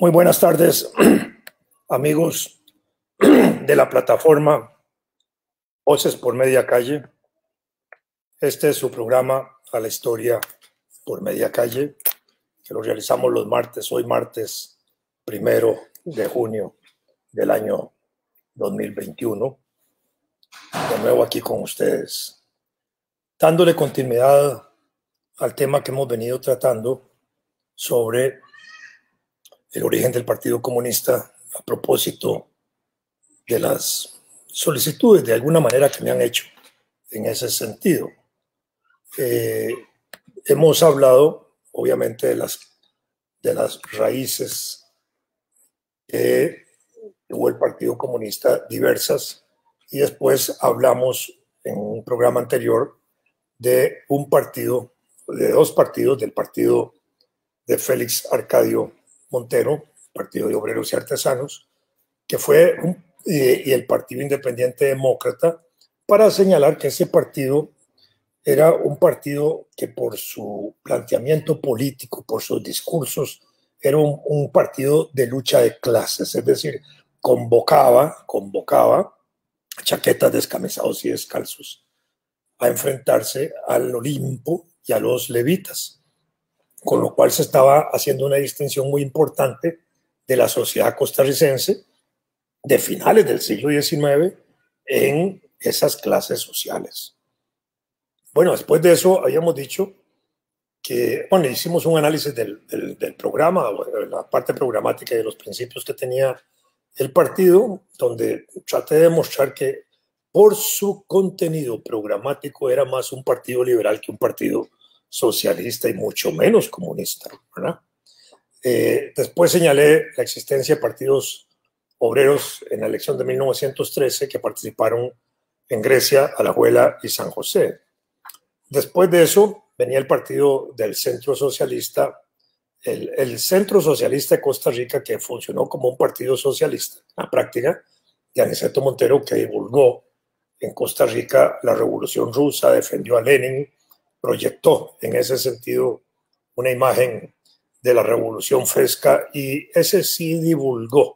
Muy buenas tardes, amigos de la plataforma Voces por Media Calle. Este es su programa A la Historia por Media Calle, que lo realizamos los martes, hoy martes 1 de junio del año 2021. De nuevo aquí con ustedes, dándole continuidad al tema que hemos venido tratando sobre el origen del Partido Comunista a propósito de las solicitudes de alguna manera que me han hecho en ese sentido. Hemos hablado obviamente de las raíces que tuvo el Partido Comunista diversas, y después hablamos en un programa anterior de dos partidos, del partido de Félix Arcadio Montero, Partido de Obreros y Artesanos, que fue y el Partido Independiente Demócrata, para señalar que ese partido era un partido que por su planteamiento político, por sus discursos, era un partido de lucha de clases, es decir, convocaba chaquetas, descamisados y descalzos a enfrentarse al Olimpo y a los levitas, con lo cual se estaba haciendo una distinción muy importante de la sociedad costarricense de finales del siglo XIX en esas clases sociales. Bueno, después de eso habíamos dicho que, bueno, hicimos un análisis del programa, la parte programática y de los principios que tenía el partido, donde traté de demostrar que por su contenido programático era más un partido liberal que un partido socialista y mucho menos comunista, ¿verdad? Después señalé la existencia de partidos obreros en la elección de 1913 que participaron en Grecia, Alajuela y San José. Después de eso venía el partido del Centro Socialista, el Centro Socialista de Costa Rica, que funcionó como un partido socialista, en la práctica, de Aniceto Montero, que divulgó en Costa Rica la Revolución Rusa, defendió a Lenin, proyectó en ese sentido una imagen de la Revolución Fresca, y ese sí divulgó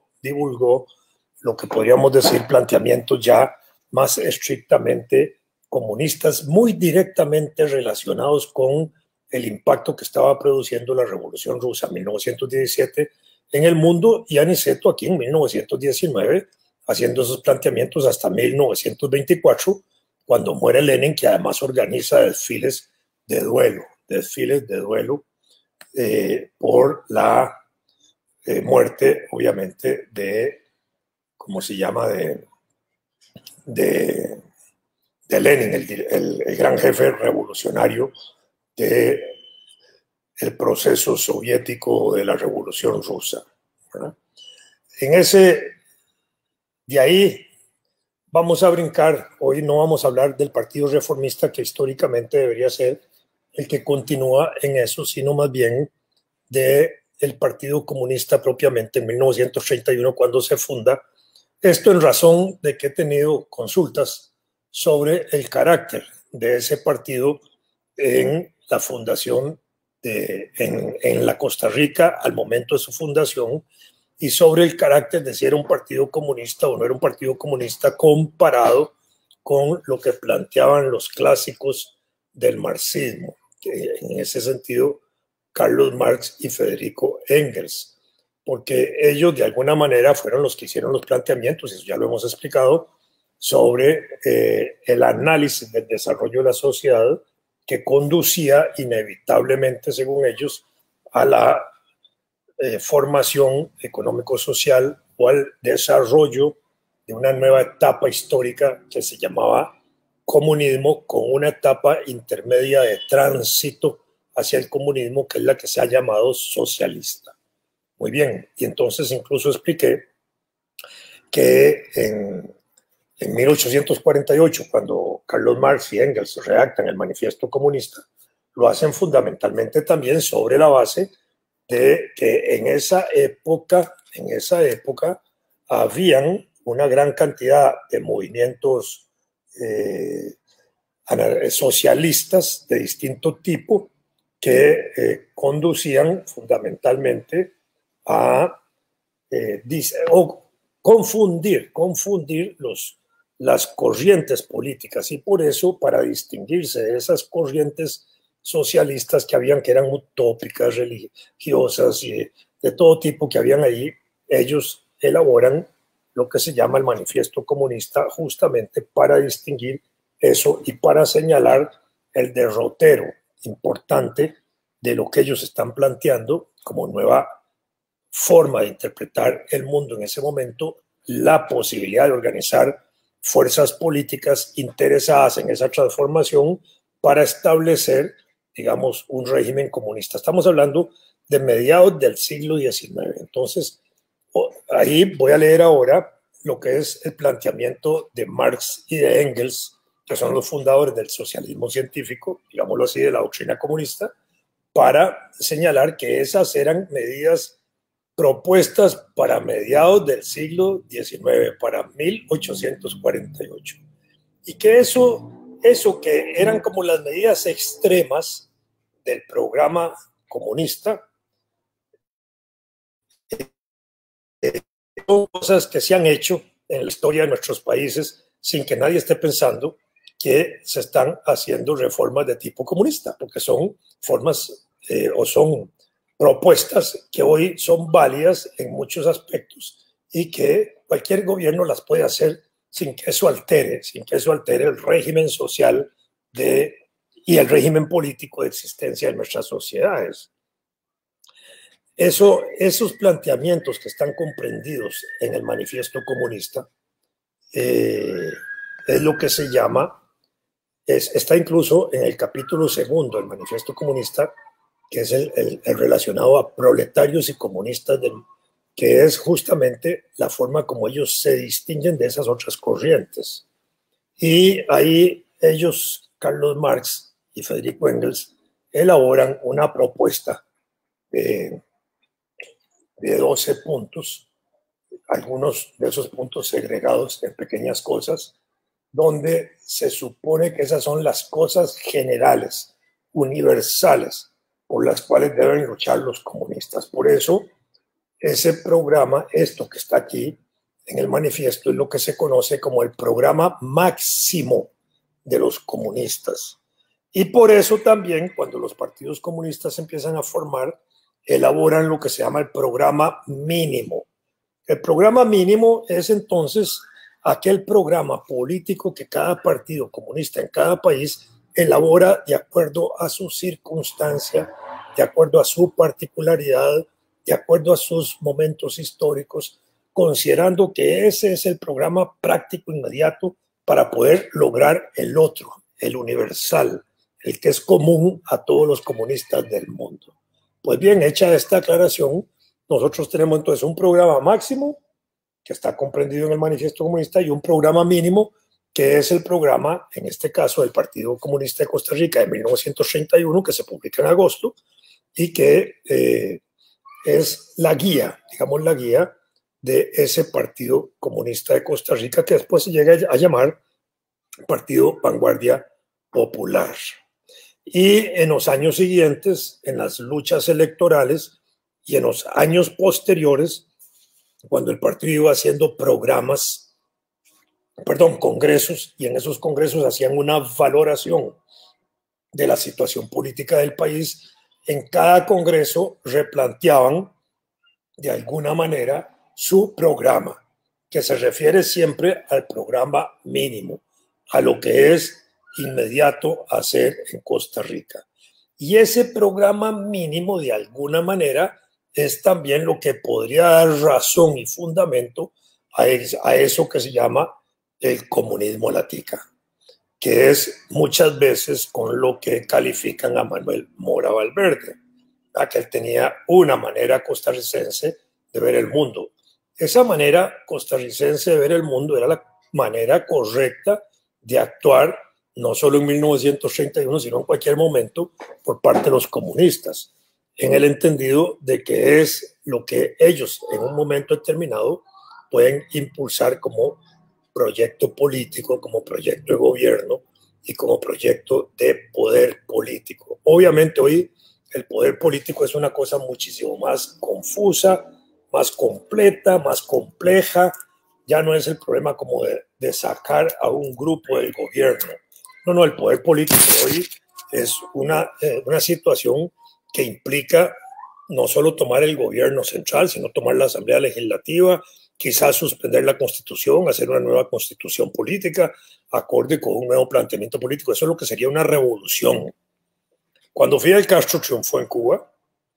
lo que podríamos decir planteamientos ya más estrictamente comunistas, muy directamente relacionados con el impacto que estaba produciendo la Revolución Rusa en 1917 en el mundo, y Aniceto aquí en 1919 haciendo esos planteamientos hasta 1924, cuando muere Lenin, que además organiza desfiles de duelo por la muerte, obviamente, de, ¿cómo se llama?, de Lenin, el gran jefe revolucionario del proceso soviético de la Revolución Rusa, ¿verdad? De ahí vamos a brincar. Hoy no vamos a hablar del Partido Reformista, que históricamente debería ser el que continúa en eso, sino más bien del Partido Comunista propiamente en 1931, cuando se funda. Esto en razón de que he tenido consultas sobre el carácter de ese partido en la fundación, en la Costa Rica al momento de su fundación, y sobre el carácter de si era un partido comunista o no era un partido comunista comparado con lo que planteaban los clásicos del marxismo, en ese sentido Carlos Marx y Federico Engels, porque ellos de alguna manera fueron los que hicieron los planteamientos, eso ya lo hemos explicado, sobre el análisis del desarrollo de la sociedad que conducía inevitablemente, según ellos, a la formación económico-social o al desarrollo de una nueva etapa histórica que se llamaba comunismo, con una etapa intermedia de tránsito hacia el comunismo, que es la que se ha llamado socialista. Muy bien, y entonces incluso expliqué que en 1848, cuando Carlos Marx y Engels redactan el Manifiesto Comunista, lo hacen fundamentalmente también sobre la base de que en esa época habían una gran cantidad de movimientos socialistas de distinto tipo que conducían fundamentalmente a o confundir las corrientes políticas, y por eso, para distinguirse de esas corrientes socialistas que habían, que eran utópicas, religiosas y de todo tipo que habían ahí, ellos elaboran lo que se llama el Manifiesto Comunista, justamente para distinguir eso y para señalar el derrotero importante de lo que ellos están planteando como nueva forma de interpretar el mundo en ese momento, la posibilidad de organizar fuerzas políticas interesadas en esa transformación para establecer, digamos, un régimen comunista. Estamos hablando de mediados del siglo XIX. Entonces, ahí voy a leer ahora lo que es el planteamiento de Marx y de Engels, que son los fundadores del socialismo científico, digámoslo así, de la doctrina comunista, para señalar que esas eran medidas propuestas para mediados del siglo XIX, para 1848. Y que eso que eran como las medidas extremas del programa comunista, son cosas que se han hecho en la historia de nuestros países sin que nadie esté pensando que se están haciendo reformas de tipo comunista, porque son formas o son propuestas que hoy son válidas en muchos aspectos y que cualquier gobierno las puede hacer sin que eso altere el régimen social y el régimen político de existencia de nuestras sociedades. Esos planteamientos que están comprendidos en el Manifiesto Comunista es lo que se llama, está incluso en el capítulo segundo del Manifiesto Comunista, que es el relacionado a proletarios y comunistas, que es justamente la forma como ellos se distinguen de esas otras corrientes. Y ahí ellos, Carlos Marx y Federico Engels, elaboran una propuesta de 12 puntos, algunos de esos puntos segregados en pequeñas cosas, donde se supone que esas son las cosas generales, universales, por las cuales deben luchar los comunistas. Por eso, ese programa, esto que está aquí en el manifiesto, es lo que se conoce como el programa máximo de los comunistas. Y por eso también, cuando los partidos comunistas empiezan a formar, elaboran lo que se llama el programa mínimo. El programa mínimo es entonces aquel programa político que cada partido comunista en cada país elabora de acuerdo a su circunstancia, de acuerdo a su particularidad, de acuerdo a sus momentos históricos, considerando que ese es el programa práctico inmediato para poder lograr el otro, el universal, el que es común a todos los comunistas del mundo. Pues bien, hecha esta aclaración, nosotros tenemos entonces un programa máximo que está comprendido en el Manifiesto Comunista y un programa mínimo que es el programa, en este caso, del Partido Comunista de Costa Rica de 1931, que se publica en agosto y que es la guía, digamos la guía de ese Partido Comunista de Costa Rica, que después se llega a llamar Partido Vanguardia Popular. Y en los años siguientes, en las luchas electorales y en los años posteriores, cuando el partido iba haciendo congresos, y en esos congresos hacían una valoración de la situación política del país, en cada congreso replanteaban de alguna manera su programa, que se refiere siempre al programa mínimo, a lo que es inmediato hacer en Costa Rica. Y ese programa mínimo, de alguna manera, es también lo que podría dar razón y fundamento a eso que se llama el comunismo a la tica, que es muchas veces con lo que califican a Manuel Mora Valverde, que él tenía una manera costarricense de ver el mundo. Esa manera costarricense de ver el mundo era la manera correcta de actuar, no solo en 1931, sino en cualquier momento, por parte de los comunistas, en el entendido de que es lo que ellos en un momento determinado pueden impulsar como proyecto político, como proyecto de gobierno y como proyecto de poder político. Obviamente hoy el poder político es una cosa muchísimo más confusa, más completa, más compleja. Ya no es el problema como de sacar a un grupo del gobierno. No, el poder político hoy es una situación que implica no solo tomar el gobierno central, sino tomar la Asamblea Legislativa, quizás suspender la Constitución, hacer una nueva Constitución política, acorde con un nuevo planteamiento político. Eso es lo que sería una revolución. Cuando Fidel Castro triunfó en Cuba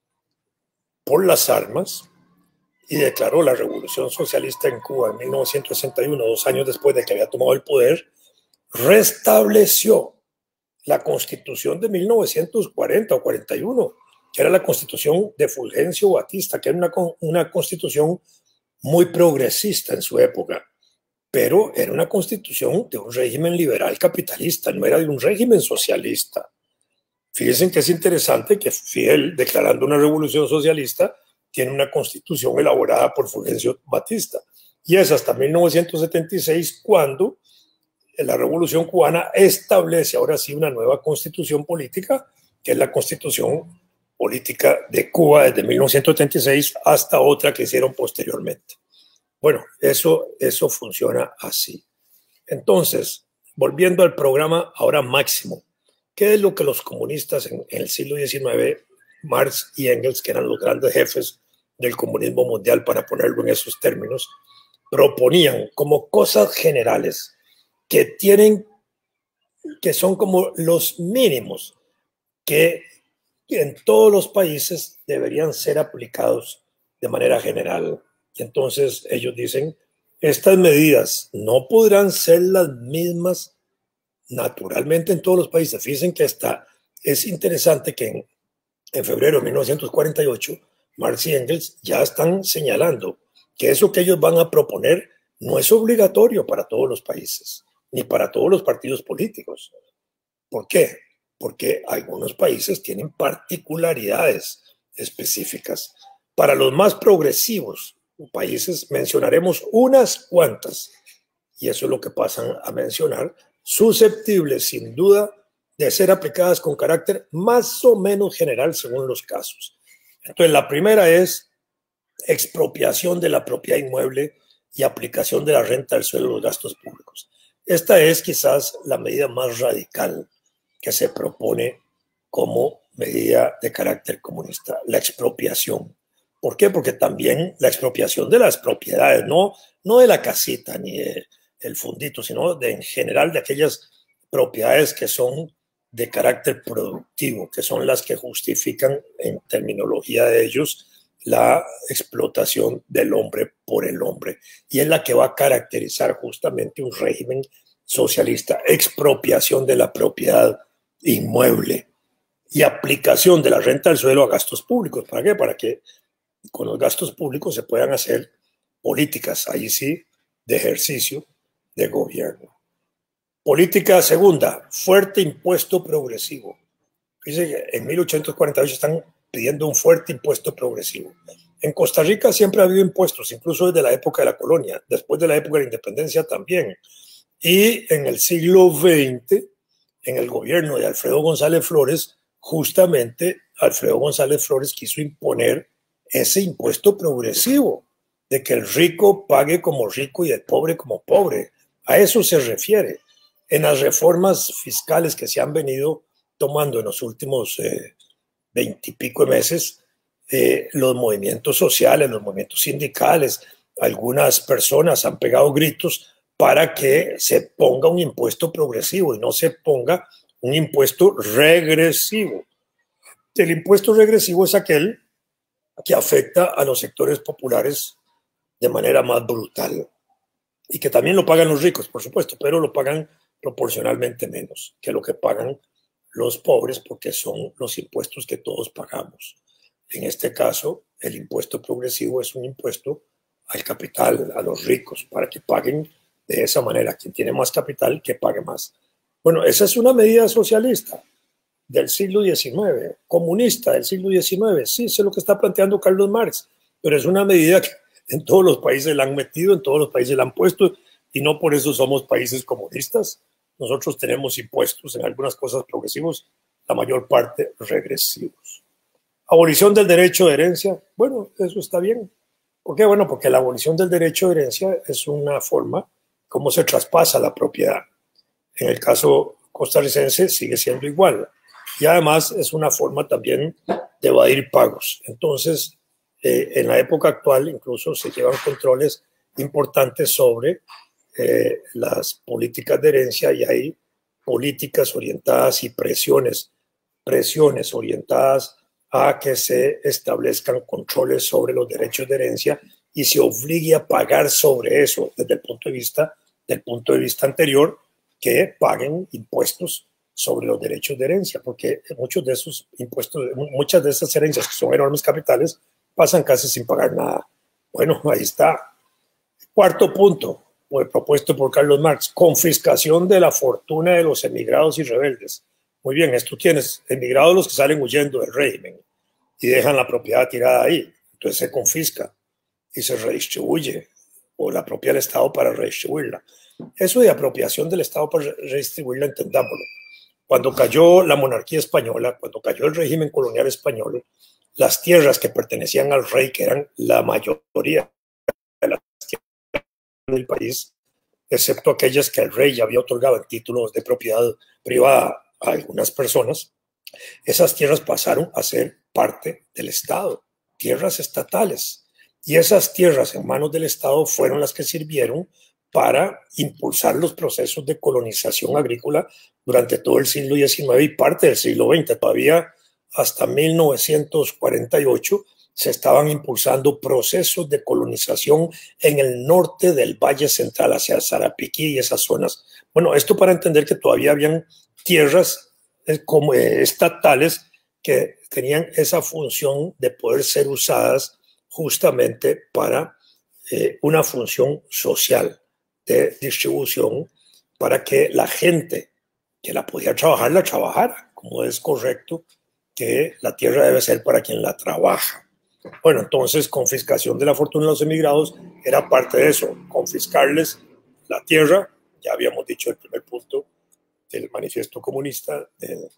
por las armas y declaró la revolución socialista en Cuba en 1961, 2 años después de que había tomado el poder, restableció la Constitución de 1940 o 41, que era la Constitución de Fulgencio Batista, que era una constitución muy progresista en su época, pero era una constitución de un régimen liberal capitalista, no era de un régimen socialista. Fíjense que es interesante que Fidel, declarando una revolución socialista, tiene una constitución elaborada por Fulgencio Batista. Y es hasta 1976 cuando la Revolución Cubana establece ahora sí una nueva constitución política, que es la Constitución Política de Cuba desde 1976 hasta otra que hicieron posteriormente. Bueno, eso funciona así. Entonces, volviendo al programa ahora máximo, ¿qué es lo que los comunistas en el siglo XIX, Marx y Engels, que eran los grandes jefes del comunismo mundial, para ponerlo en esos términos, proponían como cosas generales que son como los mínimos que en todos los países deberían ser aplicados de manera general? Y entonces ellos dicen, estas medidas no podrán ser las mismas naturalmente en todos los países. Fíjense que es interesante que en febrero de 1948, Marx y Engels ya están señalando que eso que ellos van a proponer no es obligatorio para todos los países, ni para todos los partidos políticos. ¿Por qué? Porque algunos países tienen particularidades específicas. Para los más progresivos países mencionaremos unas cuantas, y eso es lo que pasan a mencionar, susceptibles sin duda de ser aplicadas con carácter más o menos general según los casos. Entonces, la primera es expropiación de la propiedad inmueble y aplicación de la renta del suelo a los gastos públicos. Esta es quizás la medida más radical que se propone como medida de carácter comunista, la expropiación. ¿Por qué? Porque también la expropiación de las propiedades, no de la casita ni del fundito, sino en general de aquellas propiedades que son de carácter productivo, que son las que justifican en terminología de ellos la explotación del hombre por el hombre. Y es la que va a caracterizar justamente un régimen socialista: expropiación de la propiedad inmueble y aplicación de la renta del suelo a gastos públicos. ¿Para qué? Para que con los gastos públicos se puedan hacer políticas, ahí sí, de ejercicio de gobierno. Política segunda, fuerte impuesto progresivo. Dice que en 1848 están pidiendo un fuerte impuesto progresivo. En Costa Rica siempre ha habido impuestos, incluso desde la época de la colonia, después de la época de la independencia también. Y en el siglo XX, en el gobierno de Alfredo González Flores, justamente Alfredo González Flores quiso imponer ese impuesto progresivo, de que el rico pague como rico y el pobre como pobre. A eso se refiere. En las reformas fiscales que se han venido tomando en los últimos 20 y pico de meses, los movimientos sociales, los movimientos sindicales, algunas personas han pegado gritos para que se ponga un impuesto progresivo y no se ponga un impuesto regresivo. El impuesto regresivo es aquel que afecta a los sectores populares de manera más brutal y que también lo pagan los ricos, por supuesto, pero lo pagan proporcionalmente menos que lo que pagan los pobres, porque son los impuestos que todos pagamos. En este caso, el impuesto progresivo es un impuesto al capital, a los ricos, para que paguen de esa manera. Quien tiene más capital, que pague más. Bueno, esa es una medida socialista del siglo XIX, comunista del siglo XIX. Sí, eso es lo que está planteando Carlos Marx, pero es una medida que en todos los países la han metido, en todos los países la han puesto, y no por eso somos países comunistas. Nosotros tenemos impuestos en algunas cosas progresivos, la mayor parte regresivos. Abolición del derecho de herencia. Bueno, eso está bien, ¿Por qué? Bueno, porque la abolición del derecho de herencia es una forma como se traspasa la propiedad. En el caso costarricense sigue siendo igual. Y además es una forma también de evadir pagos. Entonces, en la época actual incluso se llevan controles importantes sobre las políticas de herencia y hay políticas orientadas y presiones orientadas a que se establezcan controles sobre los derechos de herencia y se obligue a pagar sobre eso desde el punto de vista anterior, que paguen impuestos sobre los derechos de herencia, porque muchos de esos impuestos, muchas de esas herencias que son enormes capitales, pasan casi sin pagar nada. Bueno, ahí está. Cuarto punto, propuesto por Carlos Marx, confiscación de la fortuna de los emigrados y rebeldes. Muy bien, esto tienes emigrados los que salen huyendo del régimen y dejan la propiedad tirada ahí, entonces se confisca y se redistribuye, o la apropia el Estado para redistribuirla. Eso de apropiación del Estado para redistribuirla, entendámoslo. Cuando cayó la monarquía española, cuando cayó el régimen colonial español, las tierras que pertenecían al rey, que eran la mayoría de las tierras del país, excepto aquellas que el rey ya había otorgado en títulos de propiedad privada a algunas personas, esas tierras pasaron a ser parte del Estado, tierras estatales. Y esas tierras en manos del Estado fueron las que sirvieron para impulsar los procesos de colonización agrícola durante todo el siglo XIX y parte del siglo XX. Todavía hasta 1948 se estaban impulsando procesos de colonización en el norte del Valle Central, hacia Sarapiquí y esas zonas. Bueno, esto para entender que todavía habían tierras como estatales que tenían esa función de poder ser usadas justamente para una función social de distribución, para que la gente que la podía trabajar, la trabajara, como es correcto que la tierra debe ser para quien la trabaja. Bueno, entonces confiscación de la fortuna de los emigrados era parte de eso, confiscarles la tierra, ya habíamos dicho el primer punto del manifiesto comunista,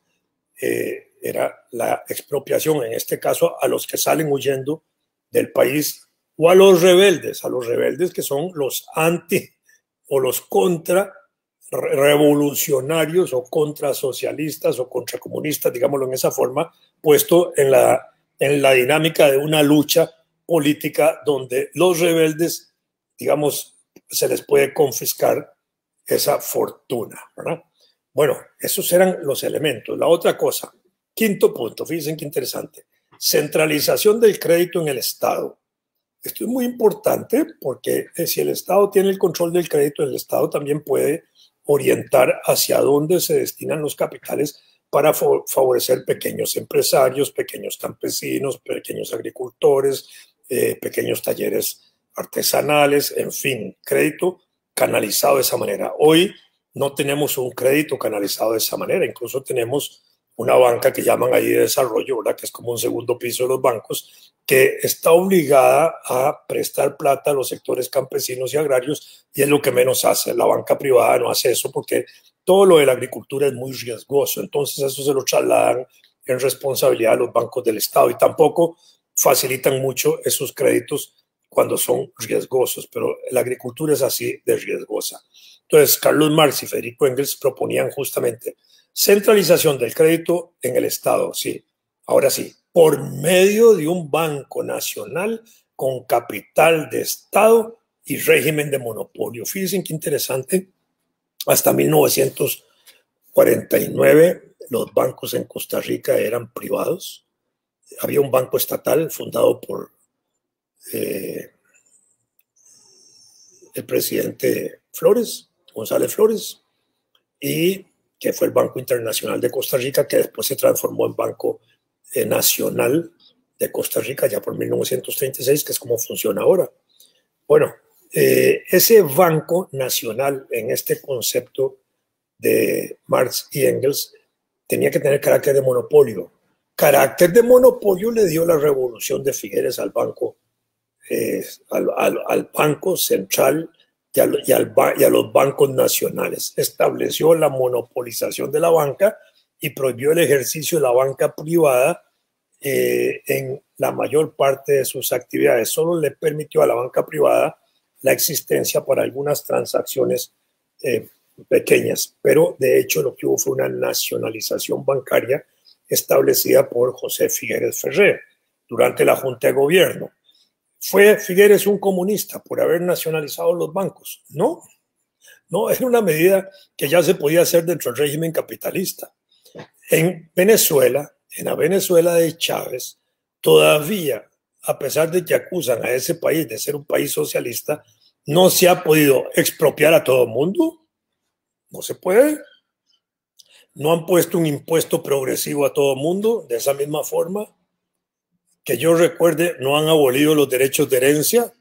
era la expropiación, en este caso a los que salen huyendo del país o a los rebeldes que son los anti o los contra revolucionarios o contra socialistas o contra comunistas, digámoslo en esa forma, puesto en la dinámica de una lucha política donde los rebeldes, digamos, se les puede confiscar esa fortuna, ¿verdad? Bueno, esos eran los elementos. La otra cosa, quinto punto, fíjense qué interesante, centralización del crédito en el Estado. Esto es muy importante porque si el Estado tiene el control del crédito, el Estado también puede orientar hacia dónde se destinan los capitales para favorecer pequeños empresarios, pequeños campesinos, pequeños agricultores, pequeños talleres artesanales, en fin, crédito canalizado de esa manera. Hoy no tenemos un crédito canalizado de esa manera, incluso tenemos una banca que llaman ahí de desarrollo, ¿verdad? Que es como un segundo piso de los bancos, que está obligada a prestar plata a los sectores campesinos y agrarios, y es lo que menos hace. La banca privada no hace eso porque todo lo de la agricultura es muy riesgoso, entonces eso se lo trasladan en responsabilidad a los bancos del Estado y tampoco facilitan mucho esos créditos cuando son riesgosos, pero la agricultura es así de riesgosa. Entonces, Carlos Marx y Federico Engels proponían justamente centralización del crédito en el Estado, sí, ahora sí, por medio de un banco nacional con capital de Estado y régimen de monopolio. Fíjense qué interesante, hasta 1949 los bancos en Costa Rica eran privados. Había un banco estatal fundado por el presidente Flores, González Flores, y que fue el Banco Internacional de Costa Rica, que después se transformó en Banco Nacional de Costa Rica ya por 1936, que es como funciona ahora. Bueno, ese Banco Nacional en este concepto de Marx y Engels tenía que tener carácter de monopolio. Carácter de monopolio le dio la revolución de Figueres al Banco, al Banco Central y a los bancos nacionales. Estableció la monopolización de la banca y prohibió el ejercicio de la banca privada en la mayor parte de sus actividades. Solo le permitió a la banca privada la existencia para algunas transacciones pequeñas, pero de hecho lo que hubo fue una nacionalización bancaria establecida por José Figueres Ferrer durante la Junta de Gobierno. ¿Fue Figueres un comunista por haber nacionalizado los bancos? No, no, era una medida que ya se podía hacer dentro del régimen capitalista. En Venezuela, en la Venezuela de Chávez, todavía, a pesar de que acusan a ese país de ser un país socialista, no se ha podido expropiar a todo el mundo. No se puede. No han puesto un impuesto progresivo a todo el mundo de esa misma forma. Que yo recuerde, no han abolido los derechos de herencia.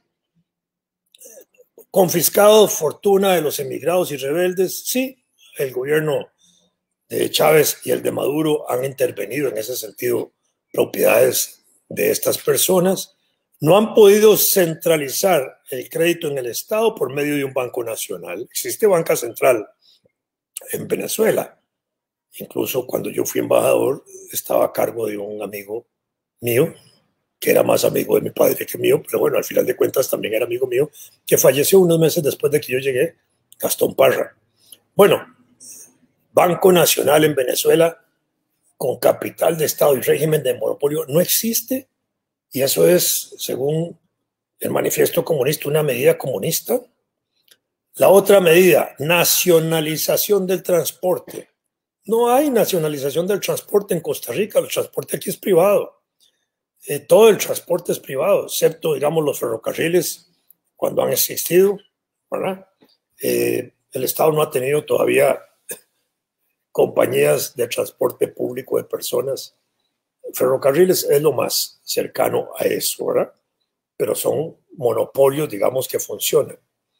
Confiscado fortuna de los emigrados y rebeldes. Sí, el gobierno de Chávez y el de Maduro han intervenido en ese sentido propiedades de estas personas. No han podido centralizar el crédito en el Estado por medio de un banco nacional. Existe banca central en Venezuela. Incluso cuando yo fui embajador, estaba a cargo de un amigo mío, que era más amigo de mi padre que mío, pero bueno, al final de cuentas también era amigo mío, que falleció unos meses después de que yo llegué, Gastón Parra. Bueno, Banco Nacional en Venezuela con capital de Estado y régimen de monopolio no existe, y eso es, según el manifiesto comunista, una medida comunista. La otra medida, nacionalización del transporte. No hay nacionalización del transporte en Costa Rica, el transporte aquí es privado. Todo el transporte es privado, excepto, digamos, los ferrocarriles cuando han existido, ¿verdad? El Estado no ha tenido todavía compañías de transporte público de personas. Ferrocarriles es lo más cercano a eso, ¿verdad? Pero son monopolios, digamos, que funcionan.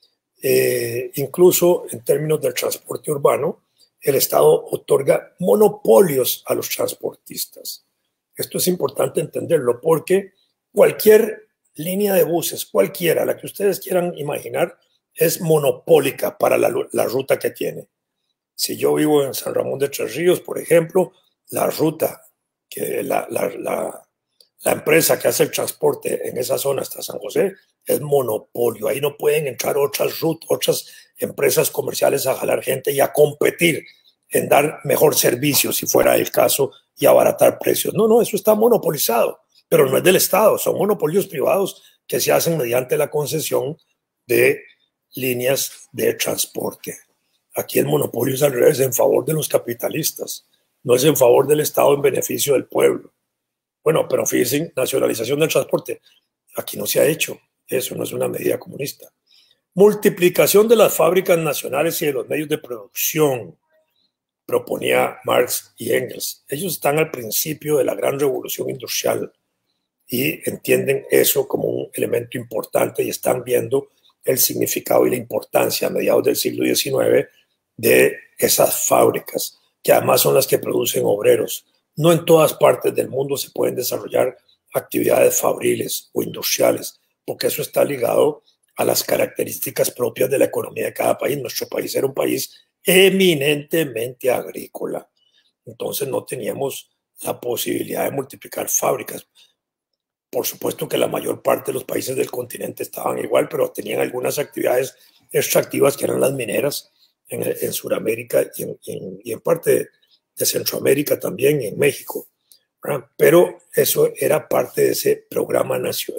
Incluso en términos del transporte urbano, el Estado otorga monopolios a los transportistas. Esto es importante entenderlo porque cualquier línea de buses, cualquiera, la que ustedes quieran imaginar, es monopólica para la ruta que tiene. Si yo vivo en San Ramón de Tres Ríos, por ejemplo, la ruta, que la empresa que hace el transporte en esa zona hasta San José es monopolio. Ahí no pueden entrar otras empresas comerciales a jalar gente y a competir en dar mejor servicio, si fuera el caso, y abaratar precios. No, no, eso está monopolizado, pero no es del Estado, son monopolios privados que se hacen mediante la concesión de líneas de transporte. Aquí el monopolio es al revés, en favor de los capitalistas, no es en favor del Estado en beneficio del pueblo. Bueno, pero fíjense, nacionalización del transporte, aquí no se ha hecho, eso no es una medida comunista. Multiplicación de las fábricas nacionales y de los medios de producción, proponía Marx y Engels. Ellos están al principio de la gran revolución industrial y entienden eso como un elemento importante y están viendo el significado y la importancia a mediados del siglo XIX de esas fábricas, que además son las que producen obreros. No en todas partes del mundo se pueden desarrollar actividades fabriles o industriales, porque eso está ligado a las características propias de la economía de cada país. Nuestro país era un país eminentemente agrícola, entonces no teníamos la posibilidad de multiplicar fábricas. Por supuesto que la mayor parte de los países del continente estaban igual, pero tenían algunas actividades extractivas que eran las mineras en Sudamérica y en parte de Centroamérica también y en México, ¿verdad? Pero eso era parte de ese programa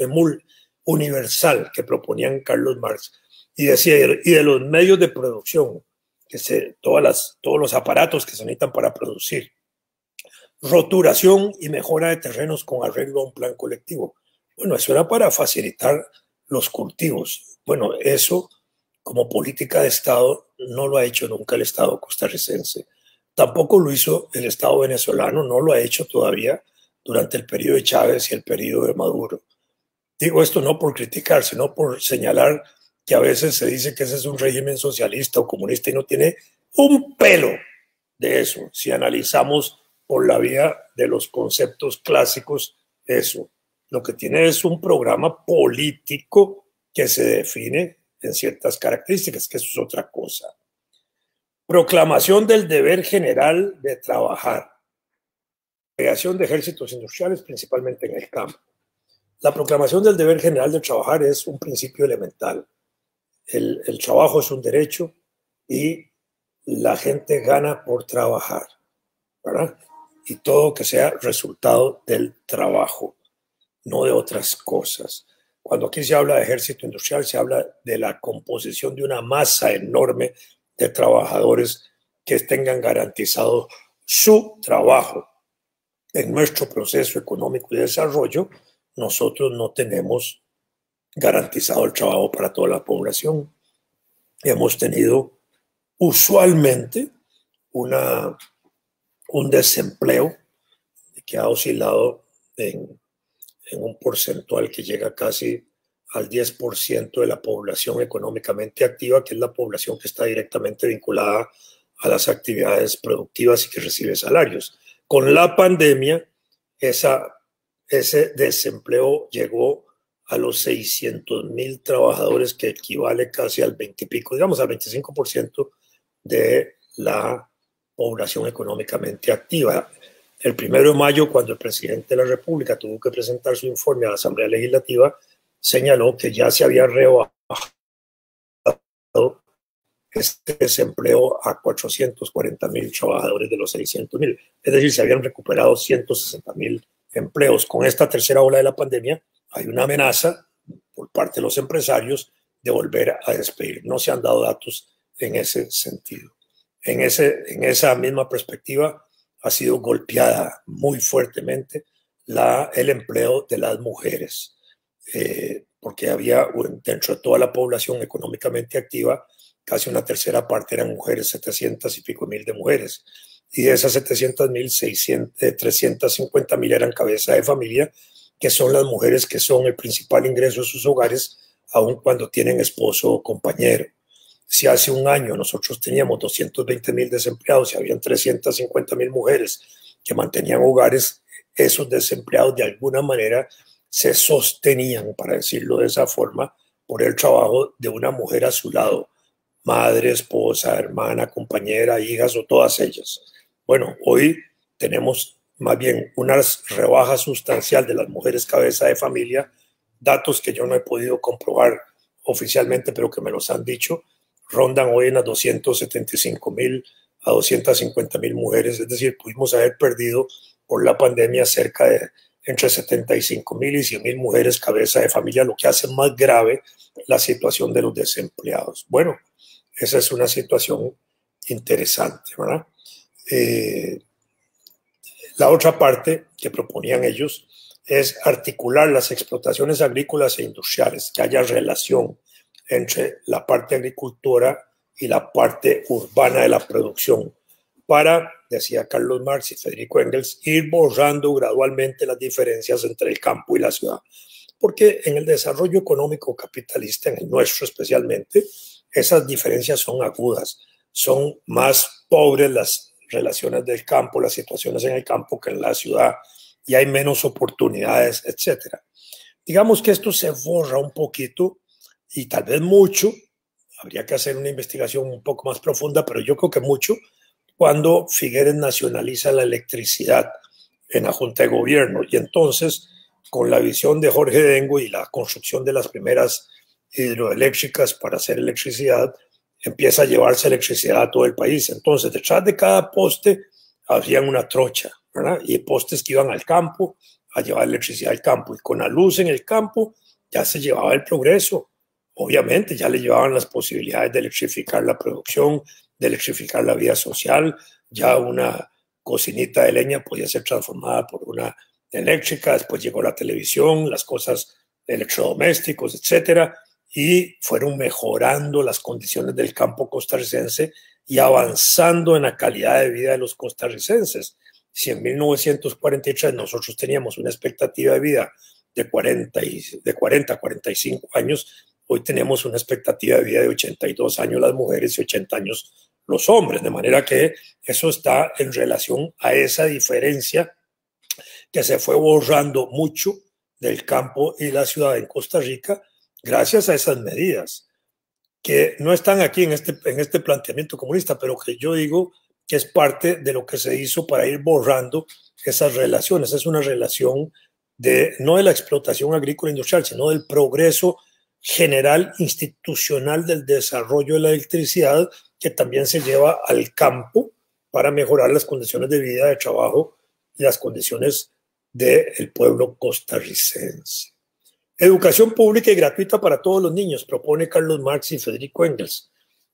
universal que proponían Carlos Marx y decía, y de los medios de producción, todos los aparatos que se necesitan para producir. Roturación y mejora de terrenos con arreglo a un plan colectivo. Bueno, eso era para facilitar los cultivos. Bueno, eso como política de Estado no lo ha hecho nunca el Estado costarricense. Tampoco lo hizo el Estado venezolano, no lo ha hecho todavía durante el periodo de Chávez y el periodo de Maduro. Digo esto no por criticar, sino por señalar que a veces se dice que ese es un régimen socialista o comunista y no tiene un pelo de eso. Si analizamos por la vía de los conceptos clásicos, eso. Lo que tiene es un programa político que se define en ciertas características, que eso es otra cosa. Proclamación del deber general de trabajar. creación de ejércitos industriales, principalmente en el campo. La proclamación del deber general de trabajar es un principio elemental. El trabajo es un derecho y la gente gana por trabajar, ¿verdad? Y todo que sea resultado del trabajo, no de otras cosas. Cuando aquí se habla de ejército industrial, se habla de la composición de una masa enorme de trabajadores que tengan garantizado su trabajo. En nuestro proceso económico y de desarrollo, nosotros no tenemos garantizado el trabajo para toda la población. Hemos tenido usualmente un desempleo que ha oscilado en un porcentual que llega casi al 10% de la población económicamente activa, que es la población que está directamente vinculada a las actividades productivas y que recibe salarios. Con la pandemia, ese desempleo llegó a los 600,000 trabajadores, que equivale casi al 20 y pico, digamos al 25% de la población económicamente activa. El 1 de mayo, cuando el presidente de la República tuvo que presentar su informe a la Asamblea Legislativa, señaló que ya se había rebajado este desempleo a 440,000 trabajadores de los 600,000. Es decir, se habían recuperado 160,000 empleos. Con esta tercera ola de la pandemia hay una amenaza por parte de los empresarios de volver a despedir. No se han dado datos en ese sentido. En esa misma perspectiva ha sido golpeada muy fuertemente el empleo de las mujeres, porque había dentro de toda la población económicamente activa, casi una tercera parte eran mujeres, 700 y pico mil de mujeres. Y de esas 700,000, 350,000 eran cabeza de familia, que son las mujeres que son el principal ingreso de sus hogares, aun cuando tienen esposo o compañero. Si hace un año nosotros teníamos 220,000 desempleados y habían 350,000 mujeres que mantenían hogares, esos desempleados de alguna manera se sostenían, para decirlo de esa forma, por el trabajo de una mujer a su lado, madre, esposa, hermana, compañera, hijas o todas ellas. Bueno, hoy tenemos más bien una rebaja sustancial de las mujeres cabeza de familia, datos que yo no he podido comprobar oficialmente, pero que me los han dicho, rondan hoy en las 275,000 a 250,000 mujeres, es decir, pudimos haber perdido por la pandemia cerca de entre 75,000 y 100,000 mujeres cabeza de familia, lo que hace más grave la situación de los desempleados. Bueno, esa es una situación interesante, ¿verdad? La otra parte que proponían ellos es articular las explotaciones agrícolas e industriales, que haya relación entre la parte agricultora y la parte urbana de la producción, para, decía Carlos Marx y Federico Engels, ir borrando gradualmente las diferencias entre el campo y la ciudad. Porque en el desarrollo económico capitalista, en el nuestro especialmente, esas diferencias son agudas, son más pobres las relaciones del campo, las situaciones en el campo que en la ciudad, y hay menos oportunidades, etc. Digamos que esto se borra un poquito y tal vez mucho, habría que hacer una investigación un poco más profunda, pero yo creo que mucho, cuando Figueres nacionaliza la electricidad en la Junta de Gobierno. Y entonces, con la visión de Jorge Dengo y la construcción de las primeras hidroeléctricas para hacer electricidad, empieza a llevarse electricidad a todo el país. Entonces, detrás de cada poste había una trocha, ¿verdad? Y postes que iban al campo a llevar electricidad al campo. Y con la luz en el campo ya se llevaba el progreso. Obviamente ya le llevaban las posibilidades de electrificar la producción, de electrificar la vida social. Ya una cocinita de leña podía ser transformada por una eléctrica. Después llegó la televisión, las cosas electrodomésticos, etcétera, y fueron mejorando las condiciones del campo costarricense y avanzando en la calidad de vida de los costarricenses. Si en 1943 nosotros teníamos una expectativa de vida de 40 a 45 años, hoy tenemos una expectativa de vida de 82 años las mujeres y 80 años los hombres, de manera que eso está en relación a esa diferencia que se fue borrando mucho del campo y la ciudad en Costa Rica gracias a esas medidas que no están aquí en este planteamiento comunista, pero que yo digo que es parte de lo que se hizo para ir borrando esas relaciones. Es una relación no de la explotación agrícola industrial, sino del progreso general institucional del desarrollo de la electricidad, que también se lleva al campo para mejorar las condiciones de vida, de trabajo y las condiciones del pueblo costarricense. Educación pública y gratuita para todos los niños, propone Carlos Marx y Federico Engels.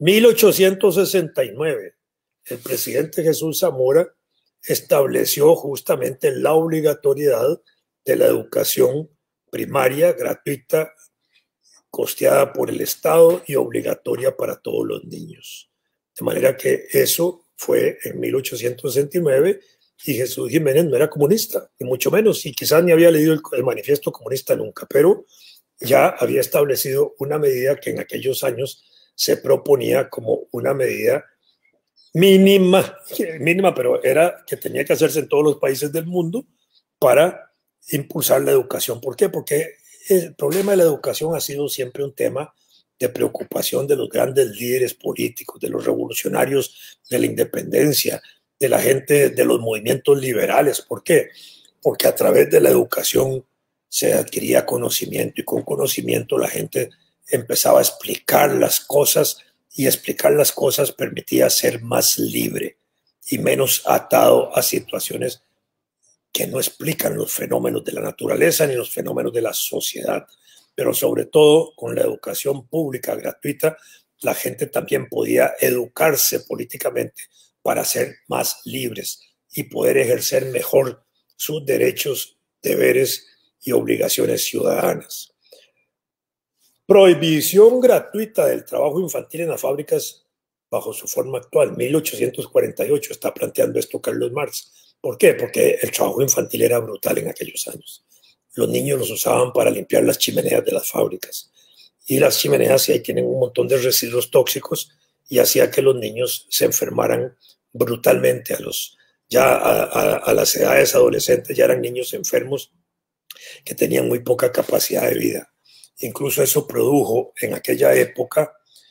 1869, el presidente Jesús Zamora estableció justamente la obligatoriedad de la educación primaria, gratuita, costeada por el Estado y obligatoria para todos los niños. De manera que eso fue en 1869 y Jesús Jiménez no era comunista, ni mucho menos, y quizás ni había leído el manifiesto comunista nunca, pero ya había establecido una medida que en aquellos años se proponía como una medida mínima, pero era que tenía que hacerse en todos los países del mundo para impulsar la educación. ¿Por qué? Porque el problema de la educación ha sido siempre un tema de preocupación de los grandes líderes políticos, de los revolucionarios de la independencia, de la gente de los movimientos liberales. ¿Por qué? Porque a través de la educación se adquiría conocimiento y con conocimiento la gente empezaba a explicar las cosas y explicar las cosas permitía ser más libre y menos atado a situaciones que no explican los fenómenos de la naturaleza ni los fenómenos de la sociedad. Pero sobre todo con la educación pública gratuita, la gente también podía educarse políticamente para ser más libres y poder ejercer mejor sus derechos, deberes y obligaciones ciudadanas. Prohibición gratuita del trabajo infantil en las fábricas bajo su forma actual, 1848, está planteando esto Carlos Marx. ¿Por qué? Porque el trabajo infantil era brutal en aquellos años. Los niños los usaban para limpiar las chimeneas de las fábricas. Y las chimeneas ahí tienen un montón de residuos tóxicos y hacía que los niños se enfermaran brutalmente a las edades adolescentes, ya eran niños enfermos que tenían muy poca capacidad de vida. Incluso eso produjo en aquella época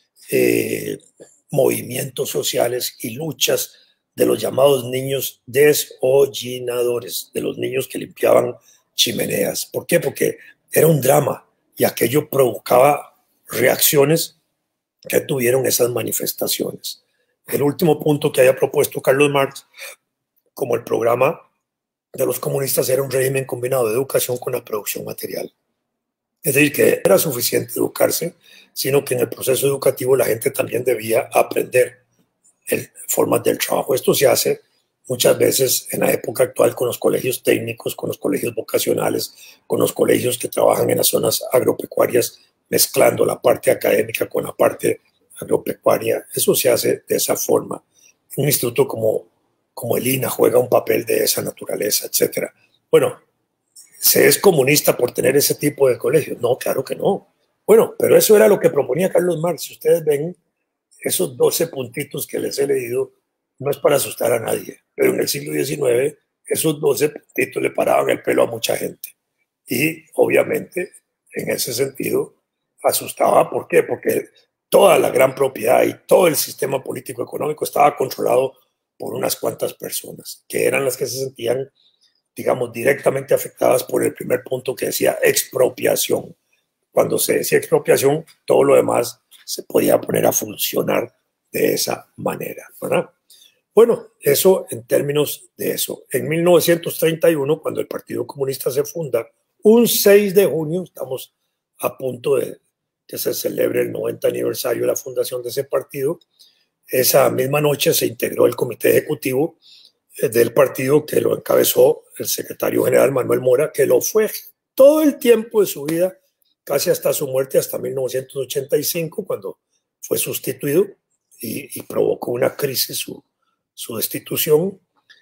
movimientos sociales y luchas de los llamados niños deshollinadores, de los niños que limpiaban chimeneas. ¿Por qué? Porque era un drama y aquello provocaba reacciones que tuvieron esas manifestaciones. El último punto que haya propuesto Carlos Marx, como el programa de los comunistas, era un régimen combinado de educación con la producción material. Es decir, que era suficiente educarse, sino que en el proceso educativo la gente también debía aprender formas del trabajo. Esto se hace muchas veces en la época actual con los colegios técnicos, con los colegios vocacionales, con los colegios que trabajan en las zonas agropecuarias, mezclando la parte académica con la parte agropecuaria. Eso se hace de esa forma. Un instituto como el INA juega un papel de esa naturaleza, etc. Bueno, ¿se es comunista por tener ese tipo de colegios? No, claro que no. Bueno, pero eso era lo que proponía Carlos Marx. Si ustedes ven esos 12 puntitos que les he leído, no es para asustar a nadie, pero en el siglo XIX esos 12 puntitos le paraban el pelo a mucha gente. Y obviamente, en ese sentido, asustaba. ¿Por qué? Porque toda la gran propiedad y todo el sistema político económico estaba controlado por unas cuantas personas, que eran las que se sentían, digamos, directamente afectadas por el primer punto que decía expropiación. Cuando se decía expropiación, todo lo demás se podía poner a funcionar de esa manera, ¿verdad? Bueno, eso en términos de eso. En 1931, cuando el Partido Comunista se funda, un 6 de junio, estamos a punto de que se celebre el 90 aniversario de la fundación de ese partido, esa misma noche se integró el comité ejecutivo del partido, que lo encabezó el secretario general Manuel Mora, que lo fue todo el tiempo de su vida, casi hasta su muerte, hasta 1985, cuando fue sustituido y provocó una crisis su destitución,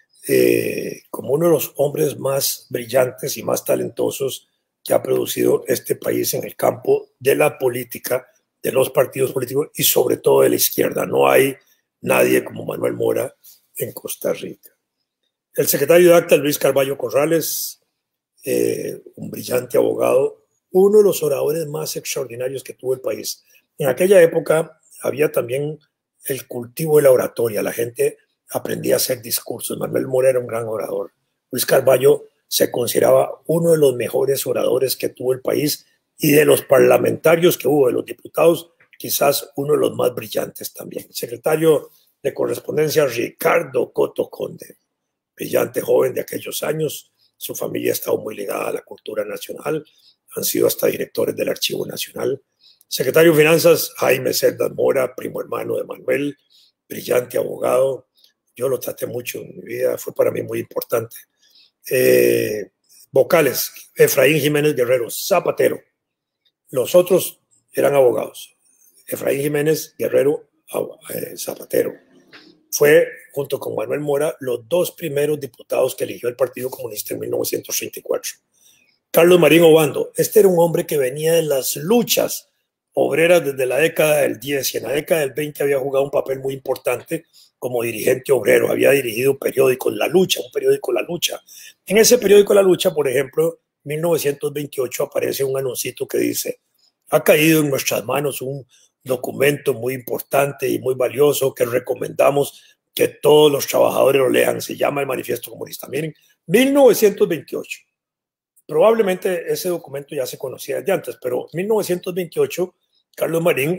como uno de los hombres más brillantes y más talentosos que ha producido este país en el campo de la política, de los partidos políticos y sobre todo de la izquierda. No hay nadie como Manuel Mora en Costa Rica. El secretario de Acta, Luis Carballo Corrales, un brillante abogado, uno de los oradores más extraordinarios que tuvo el país. En aquella época había también el cultivo de la oratoria. La gente aprendí a hacer discursos. Manuel Mora era un gran orador. Luis Carballo se consideraba uno de los mejores oradores que tuvo el país, y de los parlamentarios que hubo, de los diputados, quizás uno de los más brillantes también. Secretario de Correspondencia, Ricardo Coto Conde, brillante joven de aquellos años. Su familia ha estado muy ligada a la cultura nacional, han sido hasta directores del Archivo Nacional. Secretario de Finanzas, Jaime Cerdas Mora, primo hermano de Manuel, brillante abogado. Yo lo traté mucho en mi vida, fue para mí muy importante. Vocales, Efraín Jiménez Guerrero, zapatero. Los otros eran abogados. Efraín Jiménez Guerrero, zapatero. Fue, junto con Manuel Mora, los dos primeros diputados que eligió el Partido Comunista en 1934. Carlos Marín Obando, este era un hombre que venía de las luchas obreras desde la década del 10 y en la década del 20 había jugado un papel muy importante como dirigente obrero, había dirigido un periódico, La Lucha, un periódico La Lucha. En ese periódico La Lucha, por ejemplo, en 1928 aparece un anuncito que dice: ha caído en nuestras manos un documento muy importante y muy valioso que recomendamos que todos los trabajadores lo lean. Se llama el Manifiesto Comunista. Miren, 1928. Probablemente ese documento ya se conocía desde antes, pero en 1928 Carlos Marín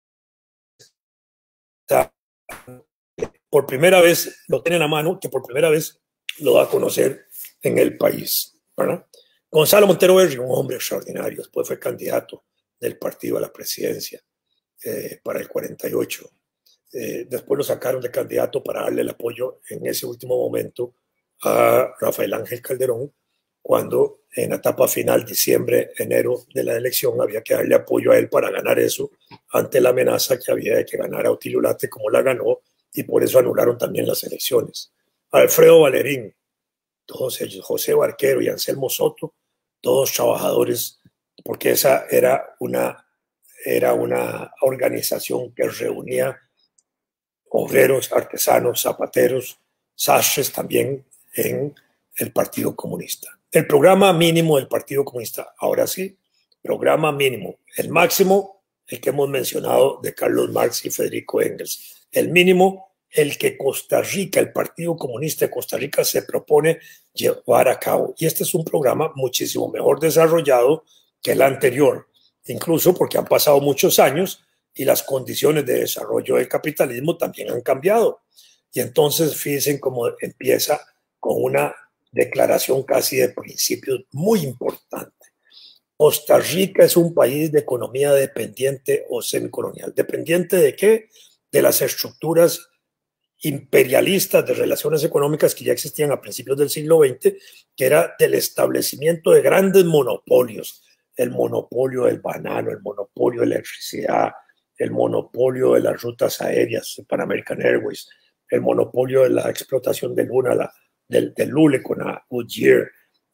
está, por primera vez lo tiene en la mano, que por primera vez lo da a conocer en el país, ¿verdad? Gonzalo Montero Berry, un hombre extraordinario, después fue candidato del partido a la presidencia para el 48. Después lo sacaron de candidato para darle el apoyo en ese último momento a Rafael Ángel Calderón, cuando en la etapa final, diciembre, enero de la elección, había que darle apoyo a él para ganar eso, ante la amenaza que había de que ganara Otilio Late como la ganó, y por eso anularon también las elecciones. Alfredo Valerín, todos ellos, José Barquero y Anselmo Soto, todos trabajadores, porque esa era una organización que reunía obreros, artesanos, zapateros, sastres también en el Partido Comunista. El programa mínimo del Partido Comunista, ahora sí, programa mínimo. El máximo, el que hemos mencionado de Carlos Marx y Federico Engels. El mínimo, el que Costa Rica, el Partido Comunista de Costa Rica se propone llevar a cabo. Y este es un programa muchísimo mejor desarrollado que el anterior, incluso porque han pasado muchos años y las condiciones de desarrollo del capitalismo también han cambiado. Y entonces fíjense cómo empieza con una declaración casi de principios muy importante. Costa Rica es un país de economía dependiente o semicolonial. ¿Dependiente de qué? De las estructuras imperialistas de relaciones económicas que ya existían a principios del siglo XX, que era del establecimiento de grandes monopolios. El monopolio del banano, el monopolio de la electricidad, el monopolio de las rutas aéreas, Pan American Airways, el monopolio de la explotación de Luna, del Lule con la Goodyear,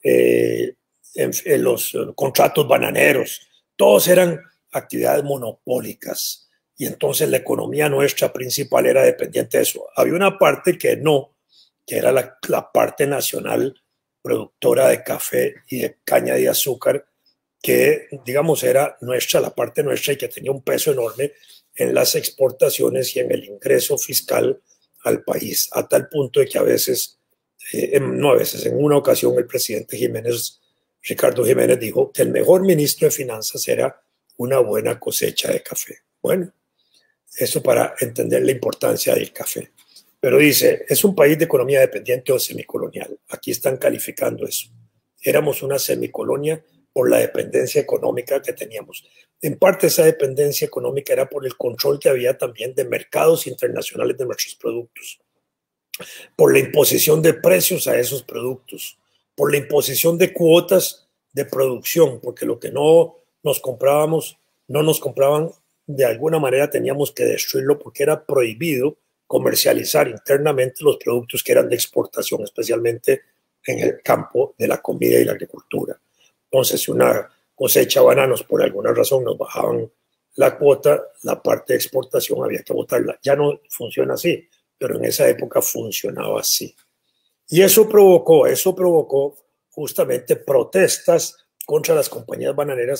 en los contratos bananeros, todos eran actividades monopólicas. Y entonces la economía nuestra principal era dependiente de eso. Había una parte que no, que era la parte nacional productora de café y de caña de azúcar, que digamos era nuestra, la parte nuestra, y que tenía un peso enorme en las exportaciones y en el ingreso fiscal al país, a tal punto de que a veces, en una ocasión el presidente Ricardo Jiménez dijo que el mejor ministro de Finanzas era una buena cosecha de café. Bueno, eso para entender la importancia del café. Pero dice, es un país de economía dependiente o semicolonial. Aquí están calificando eso. Éramos una semicolonia por la dependencia económica que teníamos. En parte esa dependencia económica era por el control que había también de mercados internacionales de nuestros productos, por la imposición de precios a esos productos, por la imposición de cuotas de producción, porque lo que no nos comprábamos, no nos compraban, de alguna manera teníamos que destruirlo porque era prohibido comercializar internamente los productos que eran de exportación, especialmente en el campo de la comida y la agricultura. Entonces, si una cosecha de bananos por alguna razón nos bajaban la cuota, la parte de exportación había que botarla. Ya no funciona así, pero en esa época funcionaba así. Y eso provocó justamente protestas contra las compañías bananeras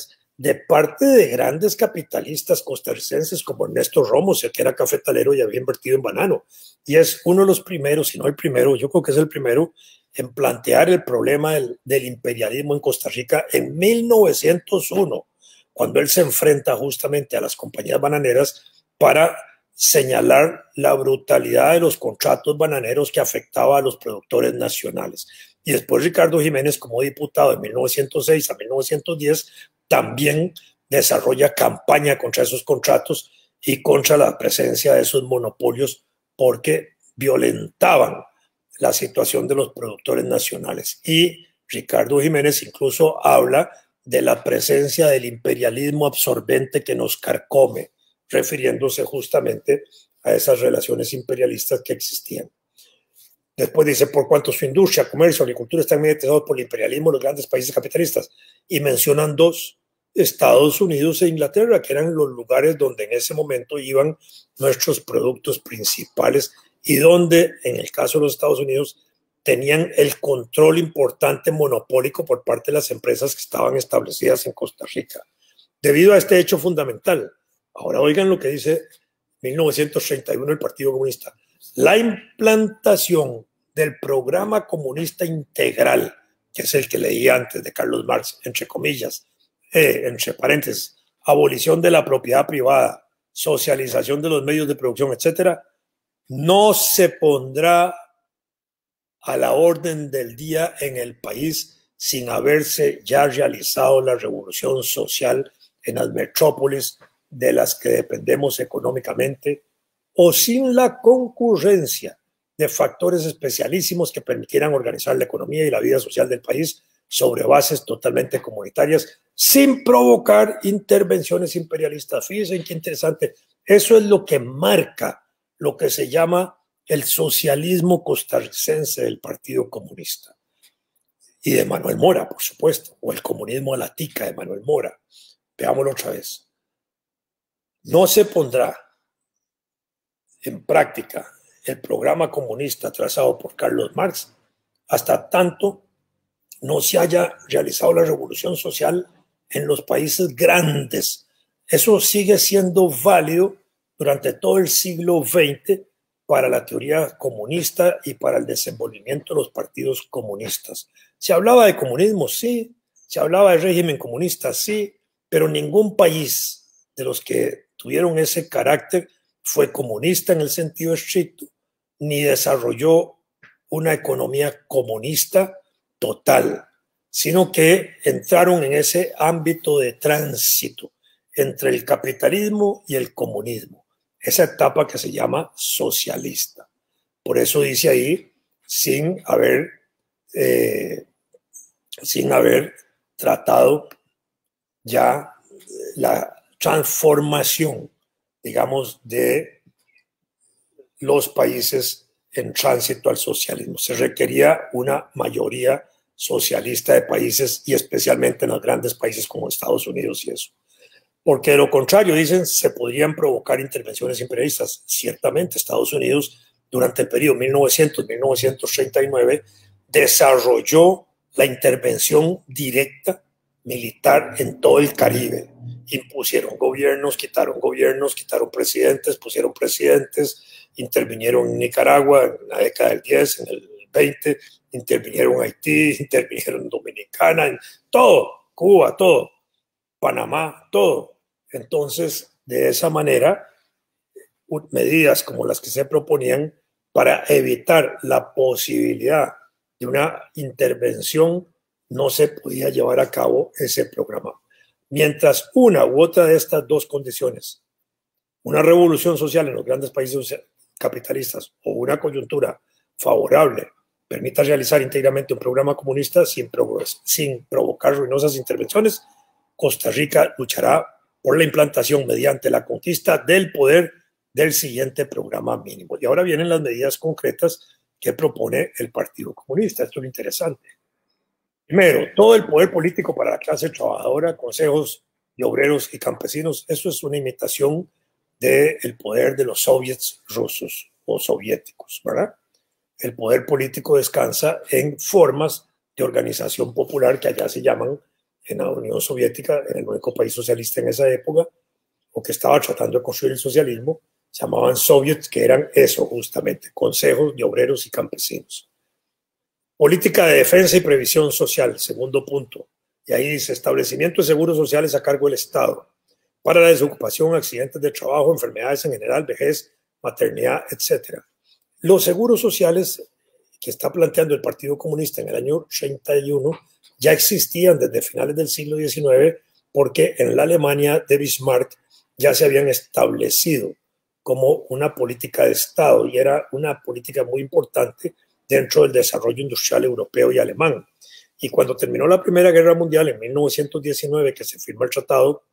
de parte de grandes capitalistas costarricenses como Ernesto Romo, que era cafetalero y había invertido en banano. Y es uno de los primeros, si no el primero, yo creo que es el primero en plantear el problema del imperialismo en Costa Rica en 1901, cuando él se enfrenta justamente a las compañías bananeras para señalar la brutalidad de los contratos bananeros que afectaba a los productores nacionales. Y después Ricardo Jiménez, como diputado de 1906 a 1910, también desarrolla campaña contra esos contratos y contra la presencia de esos monopolios porque violentaban la situación de los productores nacionales. Y Ricardo Jiménez incluso habla de la presencia del imperialismo absorbente que nos carcome, refiriéndose justamente a esas relaciones imperialistas que existían. Después dice, por cuanto su industria, comercio, agricultura están mediatizados por el imperialismo de los grandes países capitalistas, y mencionan dos, Estados Unidos e Inglaterra, que eran los lugares donde en ese momento iban nuestros productos principales y donde, en el caso de los Estados Unidos, tenían el control importante monopólico por parte de las empresas que estaban establecidas en Costa Rica. Debido a este hecho fundamental, ahora oigan lo que dice 1931 el Partido Comunista, la implantación del programa comunista integral, que es el que leí antes de Carlos Marx, entre comillas, entre paréntesis, abolición de la propiedad privada, socialización de los medios de producción, etcétera, no se pondrá a la orden del día en el país sin haberse ya realizado la revolución social en las metrópolis de las que dependemos económicamente o sin la concurrencia de factores especialísimos que permitieran organizar la economía y la vida social del país sobre bases totalmente comunitarias sin provocar intervenciones imperialistas. Fíjense qué interesante. Eso es lo que marca lo que se llama el socialismo costarricense del Partido Comunista. Y de Manuel Mora, por supuesto, o el comunismo a la tica de Manuel Mora. Veámoslo otra vez. No se pondrá en práctica el programa comunista trazado por Carlos Marx hasta tanto no se haya realizado la revolución social en los países grandes. Eso sigue siendo válido durante todo el siglo XX para la teoría comunista y para el desenvolvimiento de los partidos comunistas. Se hablaba de comunismo, sí, se hablaba de régimen comunista, sí, pero ningún país de los que tuvieron ese carácter fue comunista en el sentido estricto, ni desarrolló una economía comunista total, sino que entraron en ese ámbito de tránsito entre el capitalismo y el comunismo, esa etapa que se llama socialista. Por eso dice ahí, sin haber tratado ya la transformación, digamos, de los países en tránsito al socialismo. Se requería una mayoría socialista de países y especialmente en los grandes países como Estados Unidos y eso. Porque de lo contrario, dicen, se podrían provocar intervenciones imperialistas. Ciertamente, Estados Unidos, durante el periodo 1900-1939, desarrolló la intervención directa militar en todo el Caribe. Impusieron gobiernos, quitaron presidentes, pusieron presidentes, intervinieron en Nicaragua en la década del 10, en el 20, intervinieron en Haití, intervinieron en Dominicana, en todo, Cuba, todo, Panamá, todo. Entonces, de esa manera, medidas como las que se proponían para evitar la posibilidad de una intervención, no se podía llevar a cabo ese programa. Mientras una u otra de estas dos condiciones, una revolución social en los grandes países capitalistas o una coyuntura favorable, permita realizar íntegramente un programa comunista sin provocar ruinosas intervenciones, Costa Rica luchará por la implantación mediante la conquista del poder del siguiente programa mínimo. Y ahora vienen las medidas concretas que propone el Partido Comunista. Esto es lo interesante. Primero, todo el poder político para la clase trabajadora, consejos de obreros y campesinos. Eso es una imitación del poder de los soviets rusos o soviéticos, ¿verdad? El poder político descansa en formas de organización popular que allá se llaman en la Unión Soviética, en el único país socialista en esa época, o que estaba tratando de construir el socialismo, se llamaban soviets, que eran eso justamente, consejos de obreros y campesinos. Política de defensa y previsión social, segundo punto. Y ahí dice, establecimiento de seguros sociales a cargo del Estado para la desocupación, accidentes de trabajo, enfermedades en general, vejez, maternidad, etc. Los seguros sociales que está planteando el Partido Comunista en el año 81 ya existían desde finales del siglo XIX, porque en la Alemania de Bismarck ya se habían establecido como una política de Estado, y era una política muy importante dentro del desarrollo industrial europeo y alemán. Y cuando terminó la Primera Guerra Mundial en 1919, que se firmó el Tratado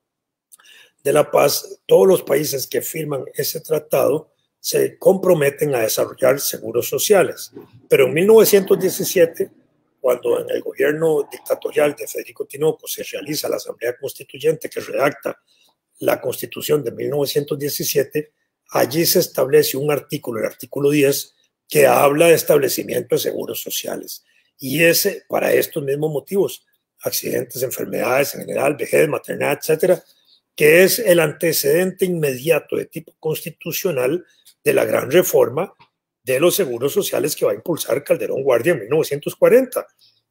de la Paz, todos los países que firman ese tratado se comprometen a desarrollar seguros sociales. Pero en 1917, cuando en el gobierno dictatorial de Federico Tinoco se realiza la Asamblea Constituyente que redacta la Constitución de 1917, allí se establece un artículo, el artículo 10, que habla de establecimiento de seguros sociales. Y ese, para estos mismos motivos, accidentes, enfermedades en general, vejez, maternidad, etcétera, que es el antecedente inmediato de tipo constitucional de la gran reforma de los seguros sociales que va a impulsar Calderón Guardia en 1940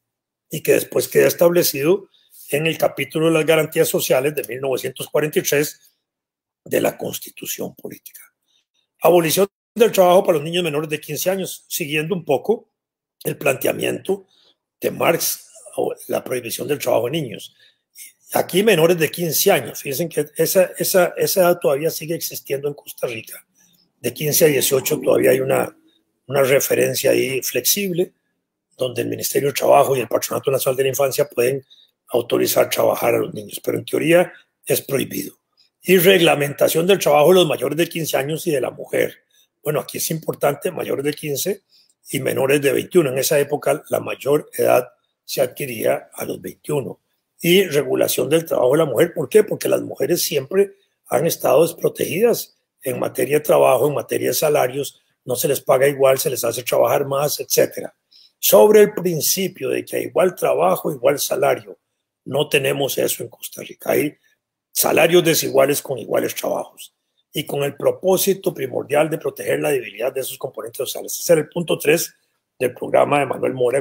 y que después queda establecido en el capítulo de las garantías sociales de 1943 de la Constitución Política. Abolición del trabajo para los niños menores de 15 años, siguiendo un poco el planteamiento de Marx, la prohibición del trabajo de niños. Aquí menores de 15 años, fíjense que esa edad todavía sigue existiendo en Costa Rica. De 15 a 18 todavía hay una referencia ahí flexible, donde el Ministerio del Trabajo y el Patronato Nacional de la Infancia pueden autorizar trabajar a los niños, pero en teoría es prohibido. Y reglamentación del trabajo de los mayores de 15 años y de la mujer. Bueno, aquí es importante mayores de 15 y menores de 21. En esa época la mayor edad se adquiría a los 21. Y regulación del trabajo de la mujer. ¿Por qué? Porque las mujeres siempre han estado desprotegidas en materia de trabajo, en materia de salarios, no se les paga igual, se les hace trabajar más, etc. Sobre el principio de que a igual trabajo, igual salario, no tenemos eso en Costa Rica. Hay salarios desiguales con iguales trabajos y con el propósito primordial de proteger la debilidad de esos componentes sociales. Ese era el punto 3 del programa de Manuel Mora en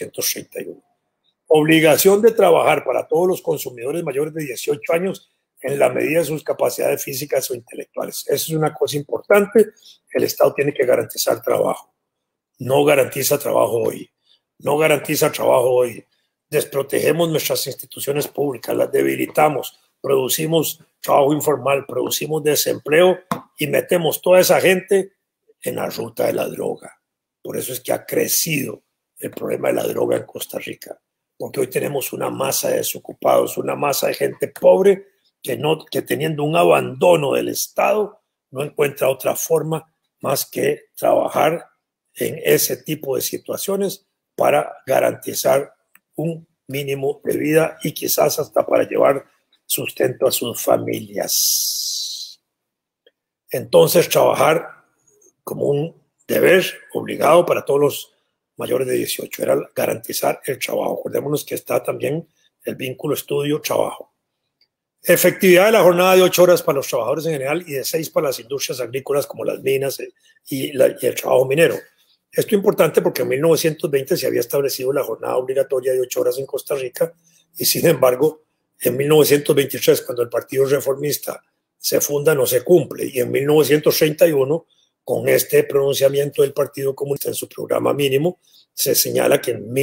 1931. Obligación de trabajar para todos los consumidores mayores de 18 años en la medida de sus capacidades físicas o intelectuales. Eso es una cosa importante. El Estado tiene que garantizar trabajo. No garantiza trabajo hoy. No garantiza trabajo hoy. Desprotegemos nuestras instituciones públicas, las debilitamos, producimos trabajo informal, producimos desempleo y metemos toda esa gente en la ruta de la droga. Por eso es que ha crecido el problema de la droga en Costa Rica, porque hoy tenemos una masa de desocupados, una masa de gente pobre que teniendo un abandono del Estado no encuentra otra forma más que trabajar en ese tipo de situaciones para garantizar un mínimo de vida y quizás hasta para llevar sustento a sus familias. Entonces, trabajar como un deber obligado para todos los mayores de 18 era garantizar el trabajo. Acordémonos que está también el vínculo estudio-trabajo. Efectividad de la jornada de 8 horas para los trabajadores en general y de 6 para las industrias agrícolas como las minas y el trabajo minero. Esto es importante porque en 1920 se había establecido la jornada obligatoria de 8 horas en Costa Rica y sin embargo en 1923, cuando el Partido Reformista se funda, no se cumple, y en 1931, con este pronunciamiento del Partido Comunista en su programa mínimo, se señala que en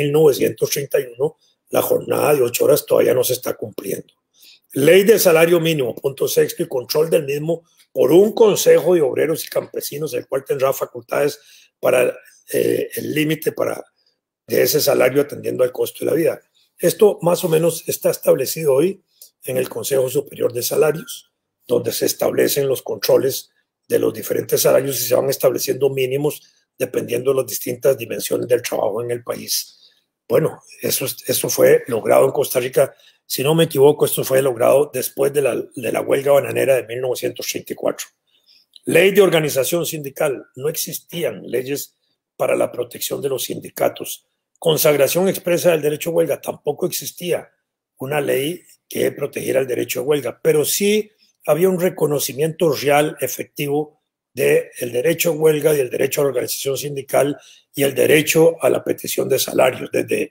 1931 la jornada de 8 horas todavía no se está cumpliendo. Ley de salario mínimo, punto sexto, y control del mismo por un consejo de obreros y campesinos, el cual tendrá facultades para el límite de ese salario atendiendo al costo de la vida. Esto más o menos está establecido hoy en el Consejo Superior de Salarios, donde se establecen los controles de los diferentes salarios y se van estableciendo mínimos dependiendo de las distintas dimensiones del trabajo en el país. Bueno, eso fue logrado en Costa Rica. Si no me equivoco, esto fue logrado después de la huelga bananera de 1934. Ley de organización sindical. No existían leyes para la protección de los sindicatos. Consagración expresa del derecho a huelga. Tampoco existía una ley que protegiera el derecho de huelga, pero sí había un reconocimiento real, efectivo, del derecho a huelga y el derecho a la organización sindical y el derecho a la petición de salarios. Desde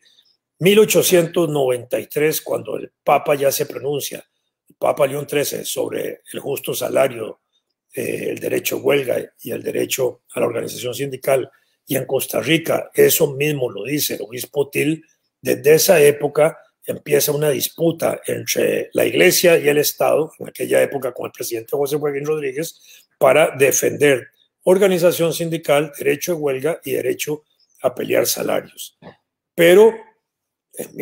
1893, cuando el Papa ya se pronuncia, el Papa León XIII, sobre el justo salario, el derecho a huelga y el derecho a la organización sindical, y en Costa Rica eso mismo lo dice el obispo Til, desde esa época empieza una disputa entre la Iglesia y el Estado, en aquella época con el presidente José Joaquín Rodríguez, para defender organización sindical, derecho de huelga y derecho a pelear salarios. Pero en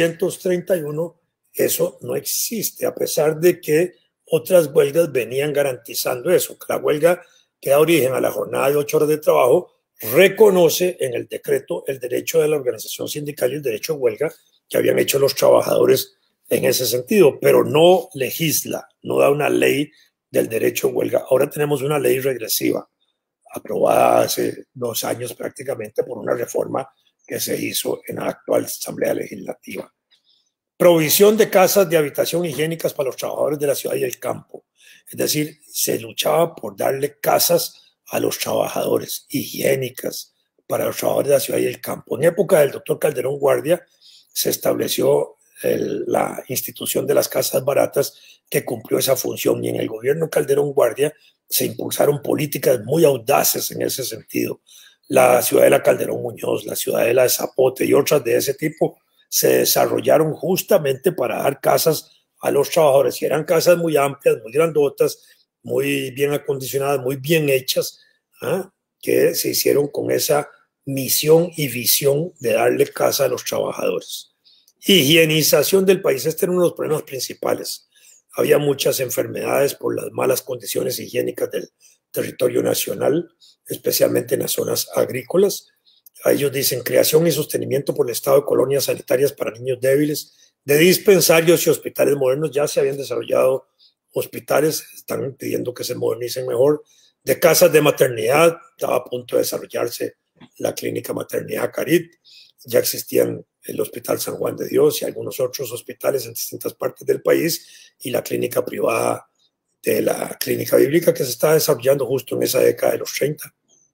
1931 eso no existe, a pesar de que otras huelgas venían garantizando eso. La huelga que da origen a la jornada de 8 horas de trabajo reconoce en el decreto el derecho de la organización sindical y el derecho de huelga que habían hecho los trabajadores en ese sentido, pero no legisla, no da una ley del derecho a huelga. Ahora tenemos una ley regresiva, aprobada hace 2 años prácticamente por una reforma que se hizo en la actual Asamblea Legislativa. Provisión de casas de habitación higiénicas para los trabajadores de la ciudad y el campo. Es decir, se luchaba por darle casas a los trabajadores higiénicas para los trabajadores de la ciudad y el campo. En época del doctor Calderón Guardia se estableció la institución de las casas baratas que cumplió esa función, y en el gobierno Calderón Guardia se impulsaron políticas muy audaces en ese sentido. La ciudadela Calderón Muñoz, la ciudadela de Zapote y otras de ese tipo se desarrollaron justamente para dar casas a los trabajadores, y eran casas muy amplias, muy grandotas, muy bien acondicionadas, muy bien hechas, que se hicieron con esa misión y visión de darle casa a los trabajadores. Higienización del país, este era uno de los problemas principales. Había muchas enfermedades por las malas condiciones higiénicas del territorio nacional, especialmente en las zonas agrícolas. A ellos dicen creación y sostenimiento por el Estado de colonias sanitarias para niños débiles, de dispensarios y hospitales modernos. Ya se habían desarrollado hospitales, están pidiendo que se modernicen mejor, de casas de maternidad, estaba a punto de desarrollarse la clínica maternidad Carit, ya existían el Hospital San Juan de Dios y algunos otros hospitales en distintas partes del país, y la clínica privada de la clínica bíblica que se está desarrollando justo en esa década de los 30.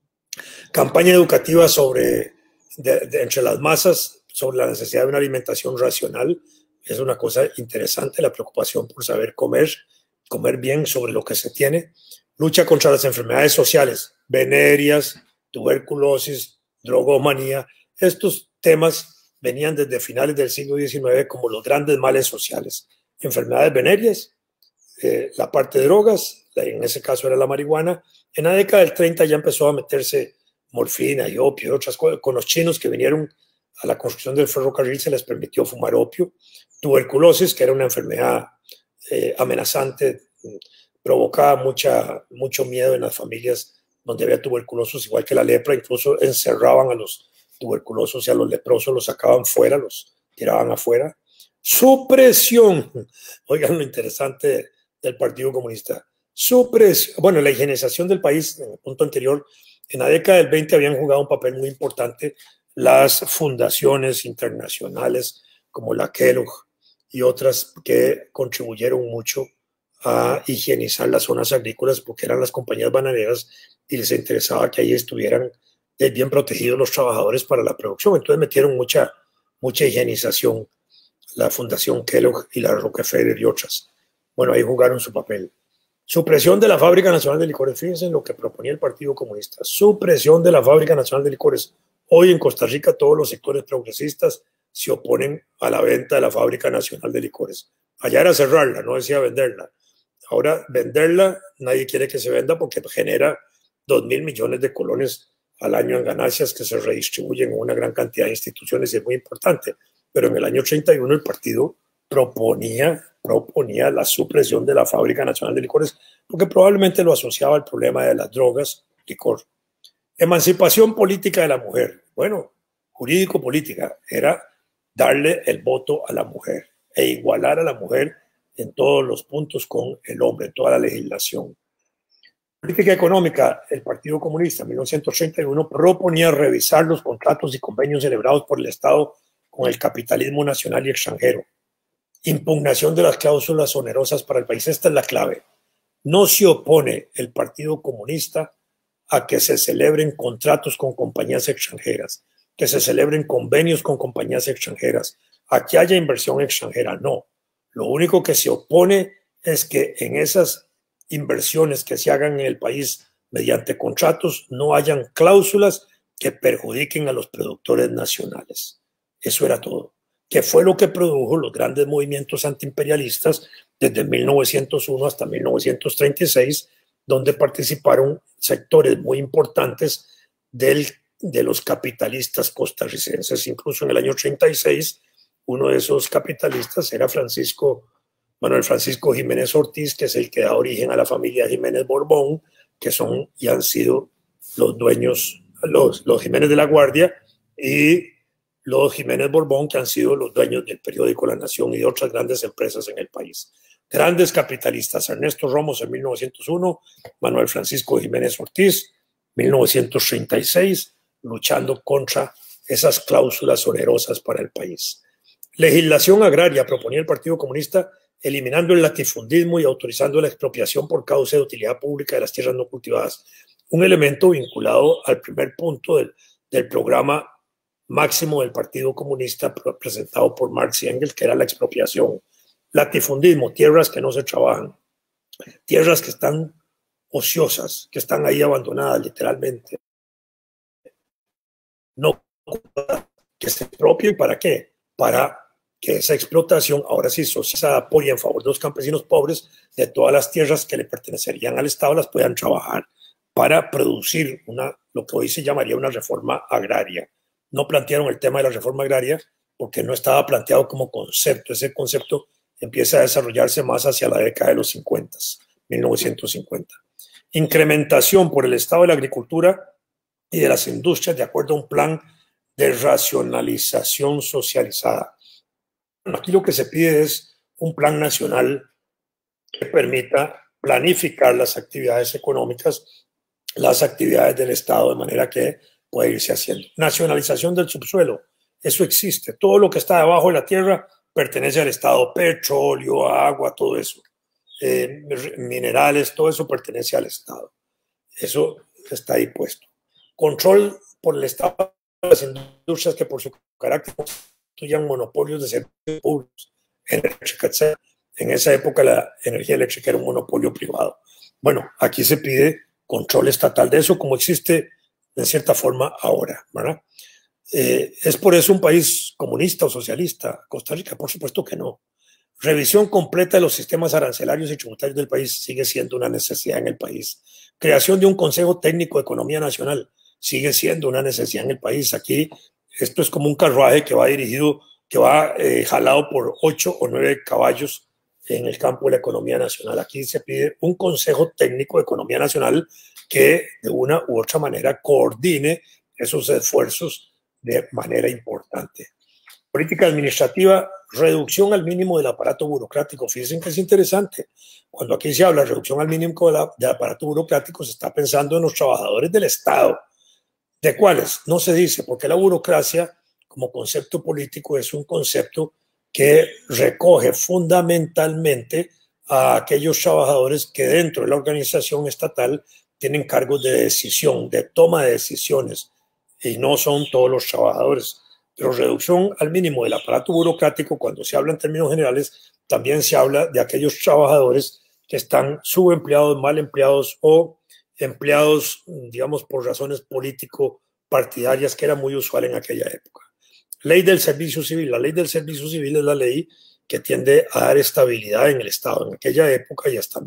Campaña educativa entre las masas sobre la necesidad de una alimentación racional. Es una cosa interesante, la preocupación por saber comer bien sobre lo que se tiene. Lucha contra las enfermedades sociales, venerias, tuberculosis, drogomanía. Estos temas venían desde finales del siglo XIX como los grandes males sociales. Enfermedades venéreas, la parte de drogas, en ese caso era la marihuana. En la década del 30 ya empezó a meterse morfina y opio y otras cosas. Con los chinos que vinieron a la construcción del ferrocarril se les permitió fumar opio. Tuberculosis, que era una enfermedad amenazante, provocaba mucho miedo en las familias donde había tuberculosos, igual que la lepra. Incluso encerraban a los tuberculosos y a los leprosos, los sacaban fuera, los tiraban afuera. Supresión, oigan lo interesante del Partido Comunista. Supresión, bueno, la higienización del país, en el punto anterior, en la década del 20 habían jugado un papel muy importante las fundaciones internacionales como la Kellogg y otras que contribuyeron mucho a higienizar las zonas agrícolas, porque eran las compañías bananeras y les interesaba que ahí estuvieran bien protegidos los trabajadores para la producción. Entonces metieron mucha higienización, la Fundación Kellogg y la Rockefeller y otras. Bueno, ahí jugaron su papel. Supresión de la Fábrica Nacional de Licores. Fíjense en lo que proponía el Partido Comunista. Supresión de la Fábrica Nacional de Licores. Hoy en Costa Rica todos los sectores progresistas se oponen a la venta de la Fábrica Nacional de Licores. Allá era cerrarla, no decía venderla. Ahora venderla, nadie quiere que se venda porque genera 2.000 millones de colones al año en ganancias que se redistribuyen en una gran cantidad de instituciones, y es muy importante. Pero en el año 31 el partido proponía la supresión de la Fábrica Nacional de Licores porque probablemente lo asociaba al problema de las drogas, licor. Emancipación política de la mujer. Bueno, jurídico-política era darle el voto a la mujer e igualar a la mujer en todos los puntos con el hombre, en toda la legislación. Política económica, el Partido Comunista en 1931 proponía revisar los contratos y convenios celebrados por el Estado con el capitalismo nacional y extranjero Impugnación de las cláusulas onerosas para el país. Esta es la clave. No se opone el Partido Comunista a que se celebren contratos con compañías extranjeras, que se celebren convenios con compañías extranjeras, a que haya inversión extranjera. No. Lo único que se opone es que en esas inversiones que se hagan en el país mediante contratos no hayan cláusulas que perjudiquen a los productores nacionales. Eso era todo. Que fue lo que produjo los grandes movimientos antiimperialistas desde 1901 hasta 1936, donde participaron sectores muy importantes de los capitalistas costarricenses. Incluso en el año 36, uno de esos capitalistas era Manuel Francisco Jiménez Ortiz, que es el que da origen a la familia Jiménez Borbón, que son y han sido los dueños, los Jiménez de la Guardia y los Jiménez Borbón, que han sido los dueños del periódico La Nación y de otras grandes empresas en el país. Grandes capitalistas: Ernesto Romos en 1901, Manuel Francisco Jiménez Ortiz, 1936, luchando contra esas cláusulas onerosas para el país. Legislación agraria: proponía el Partido Comunista, eliminando el latifundismo y autorizando la expropiación por causa de utilidad pública de las tierras no cultivadas. Un elemento vinculado al primer punto del programa máximo del Partido Comunista presentado por Marx y Engels, que era la expropiación. Latifundismo: tierras que no se trabajan, tierras que están ociosas, que están ahí abandonadas literalmente. No, que se expropien. ¿Para qué? Para que esa explotación, ahora sí socializada por y en favor de los campesinos pobres, de todas las tierras que le pertenecerían al Estado, las puedan trabajar para producir lo que hoy se llamaría una reforma agraria. No plantearon el tema de la reforma agraria porque no estaba planteado como concepto. Ese concepto empieza a desarrollarse más hacia la década de los 50, 1950. Incrementación por el Estado de la agricultura y de las industrias de acuerdo a un plan de racionalización socializada. Bueno, aquí lo que se pide es un plan nacional que permita planificar las actividades económicas, las actividades del Estado, de manera que pueda irse haciendo. Nacionalización del subsuelo: eso existe. Todo lo que está debajo de la tierra pertenece al Estado. Petróleo, agua, todo eso. Minerales, todo eso pertenece al Estado. Eso está ahí puesto. Control por el Estado de las industrias que por su carácter constituyan monopolios de servicios públicos, eléctrica, etc. En esa época la energía eléctrica era un monopolio privado. Bueno, aquí se pide control estatal de eso, como existe en cierta forma ahora, ¿verdad? ¿Es por eso un país comunista o socialista Costa Rica? Por supuesto que no. Revisión completa de los sistemas arancelarios y tributarios del país: sigue siendo una necesidad en el país. Creación de un Consejo Técnico de Economía Nacional: sigue siendo una necesidad en el país. Aquí esto es como un carruaje que va dirigido, que va jalado por 8 o 9 caballos en el campo de la economía nacional. Aquí se pide un Consejo Técnico de Economía Nacional que de una u otra manera coordine esos esfuerzos de manera importante. Política administrativa: reducción al mínimo del aparato burocrático. Fíjense que es interesante. Cuando aquí se habla de reducción al mínimo del aparato burocrático, se está pensando en los trabajadores del Estado. ¿De cuáles? No se dice, porque la burocracia como concepto político es un concepto que recoge fundamentalmente a aquellos trabajadores que dentro de la organización estatal tienen cargos de decisión, de toma de decisiones, y no son todos los trabajadores. Pero reducción al mínimo del aparato burocrático, cuando se habla en términos generales, también se habla de aquellos trabajadores que están subempleados, mal empleados o empleados, digamos, por razones político-partidarias, que era muy usual en aquella época. Ley del Servicio Civil. La ley del Servicio Civil es la ley que tiende a dar estabilidad en el Estado. En aquella época y hasta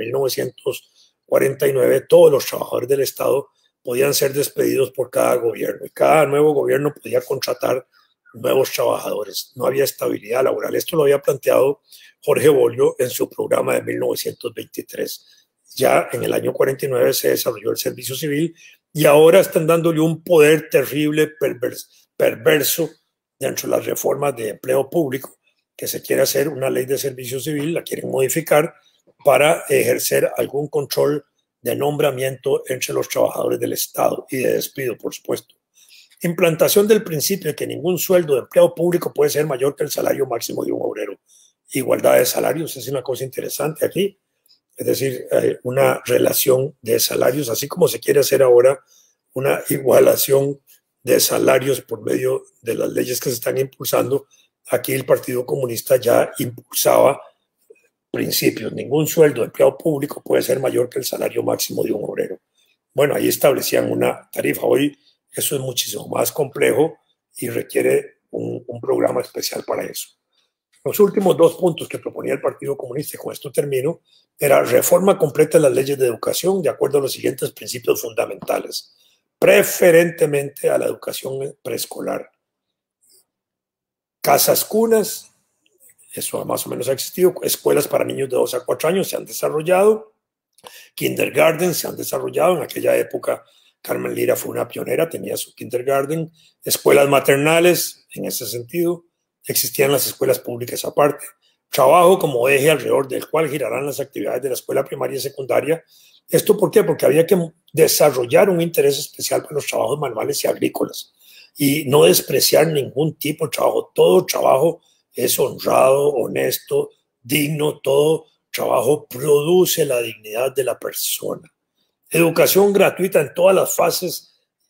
1949, todos los trabajadores del Estado podían ser despedidos por cada gobierno y cada nuevo gobierno podía contratar nuevos trabajadores. No había estabilidad laboral. Esto lo había planteado Jorge Bolio en su programa de 1923. Ya en el año 49 se desarrolló el servicio civil y ahora están dándole un poder terrible, perverso dentro de las reformas de empleo público, que se quiere hacer una ley de servicio civil, la quieren modificar para ejercer algún control de nombramiento entre los trabajadores del Estado y de despido, por supuesto. Implantación del principio de que ningún sueldo de empleo público puede ser mayor que el salario máximo de un obrero. igualdad de salarios, es una cosa interesante aquí, es decir, una relación de salarios, así como se quiere hacer ahora una igualación de salarios por medio de las leyes que se están impulsando. Aquí el Partido Comunista ya impulsaba principios. Ningún sueldo de empleado público puede ser mayor que el salario máximo de un obrero. Bueno, ahí establecían una tarifa. Hoy eso es muchísimo más complejo y requiere un programa especial para eso. Los últimos dos puntos que proponía el Partido Comunista, y con esto termino, era reforma completa de las leyes de educación de acuerdo a los siguientes principios fundamentales, preferentemente a la educación preescolar. Casas cunas, eso más o menos ha existido, escuelas para niños de 2 a 4 años se han desarrollado, kindergarten se han desarrollado, en aquella época Carmen Lira fue una pionera, tenía su kindergarten, escuelas maternales, en ese sentido, existían las escuelas públicas aparte, trabajo como eje alrededor del cual girarán las actividades de la escuela primaria y secundaria. ¿Esto por qué? Porque había que desarrollar un interés especial por los trabajos manuales y agrícolas y no despreciar ningún tipo de trabajo. Todo trabajo es honrado, honesto, digno, todo trabajo produce la dignidad de la persona. Educación gratuita en todas las fases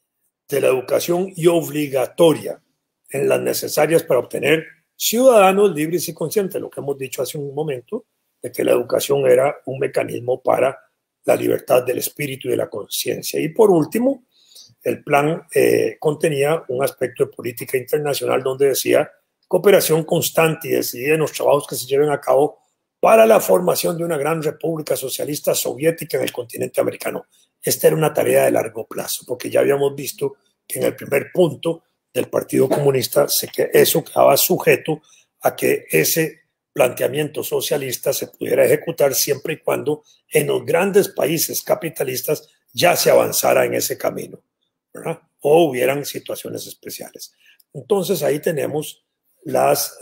de la educación y obligatoria en las necesarias para obtener ciudadanos libres y conscientes, lo que hemos dicho hace un momento, de que la educación era un mecanismo para la libertad del espíritu y de la conciencia. Y por último, el plan contenía un aspecto de política internacional donde decía cooperación constante y decidida en los trabajos que se lleven a cabo para la formación de una gran república socialista soviética en el continente americano. Esta era una tarea de largo plazo, porque ya habíamos visto que en el primer punto del Partido Comunista eso quedaba sujeto a que ese planteamiento socialista se pudiera ejecutar siempre y cuando en los grandes países capitalistas ya se avanzara en ese camino, ¿verdad? O hubieran situaciones especiales. Entonces ahí tenemos las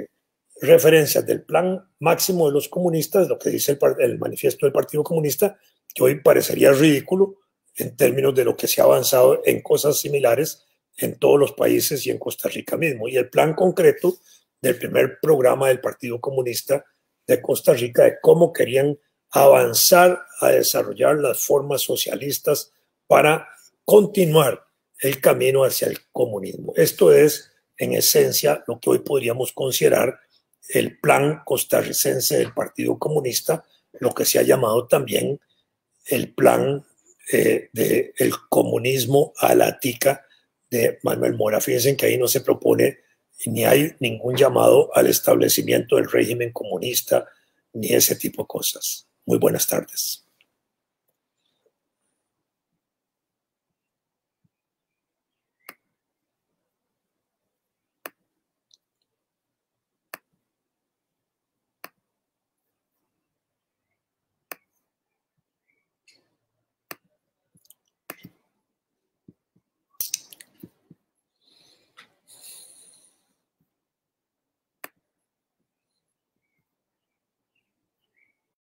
referencias del plan máximo de los comunistas, lo que dice el manifiesto del Partido Comunista, que hoy parecería ridículo en términos de lo que se ha avanzado en cosas similares en todos los países y en Costa Rica mismo. Y el plan concreto del primer programa del Partido Comunista de Costa Rica de cómo querían avanzar a desarrollar las formas socialistas para continuar el camino hacia el comunismo. Esto es, en esencia, lo que hoy podríamos considerar el plan costarricense del Partido Comunista, lo que se ha llamado también el plan del comunismo a la tica de Manuel Mora. Fíjense que ahí no se propone ni hay ningún llamado al establecimiento del régimen comunista ni ese tipo de cosas. Muy buenas tardes.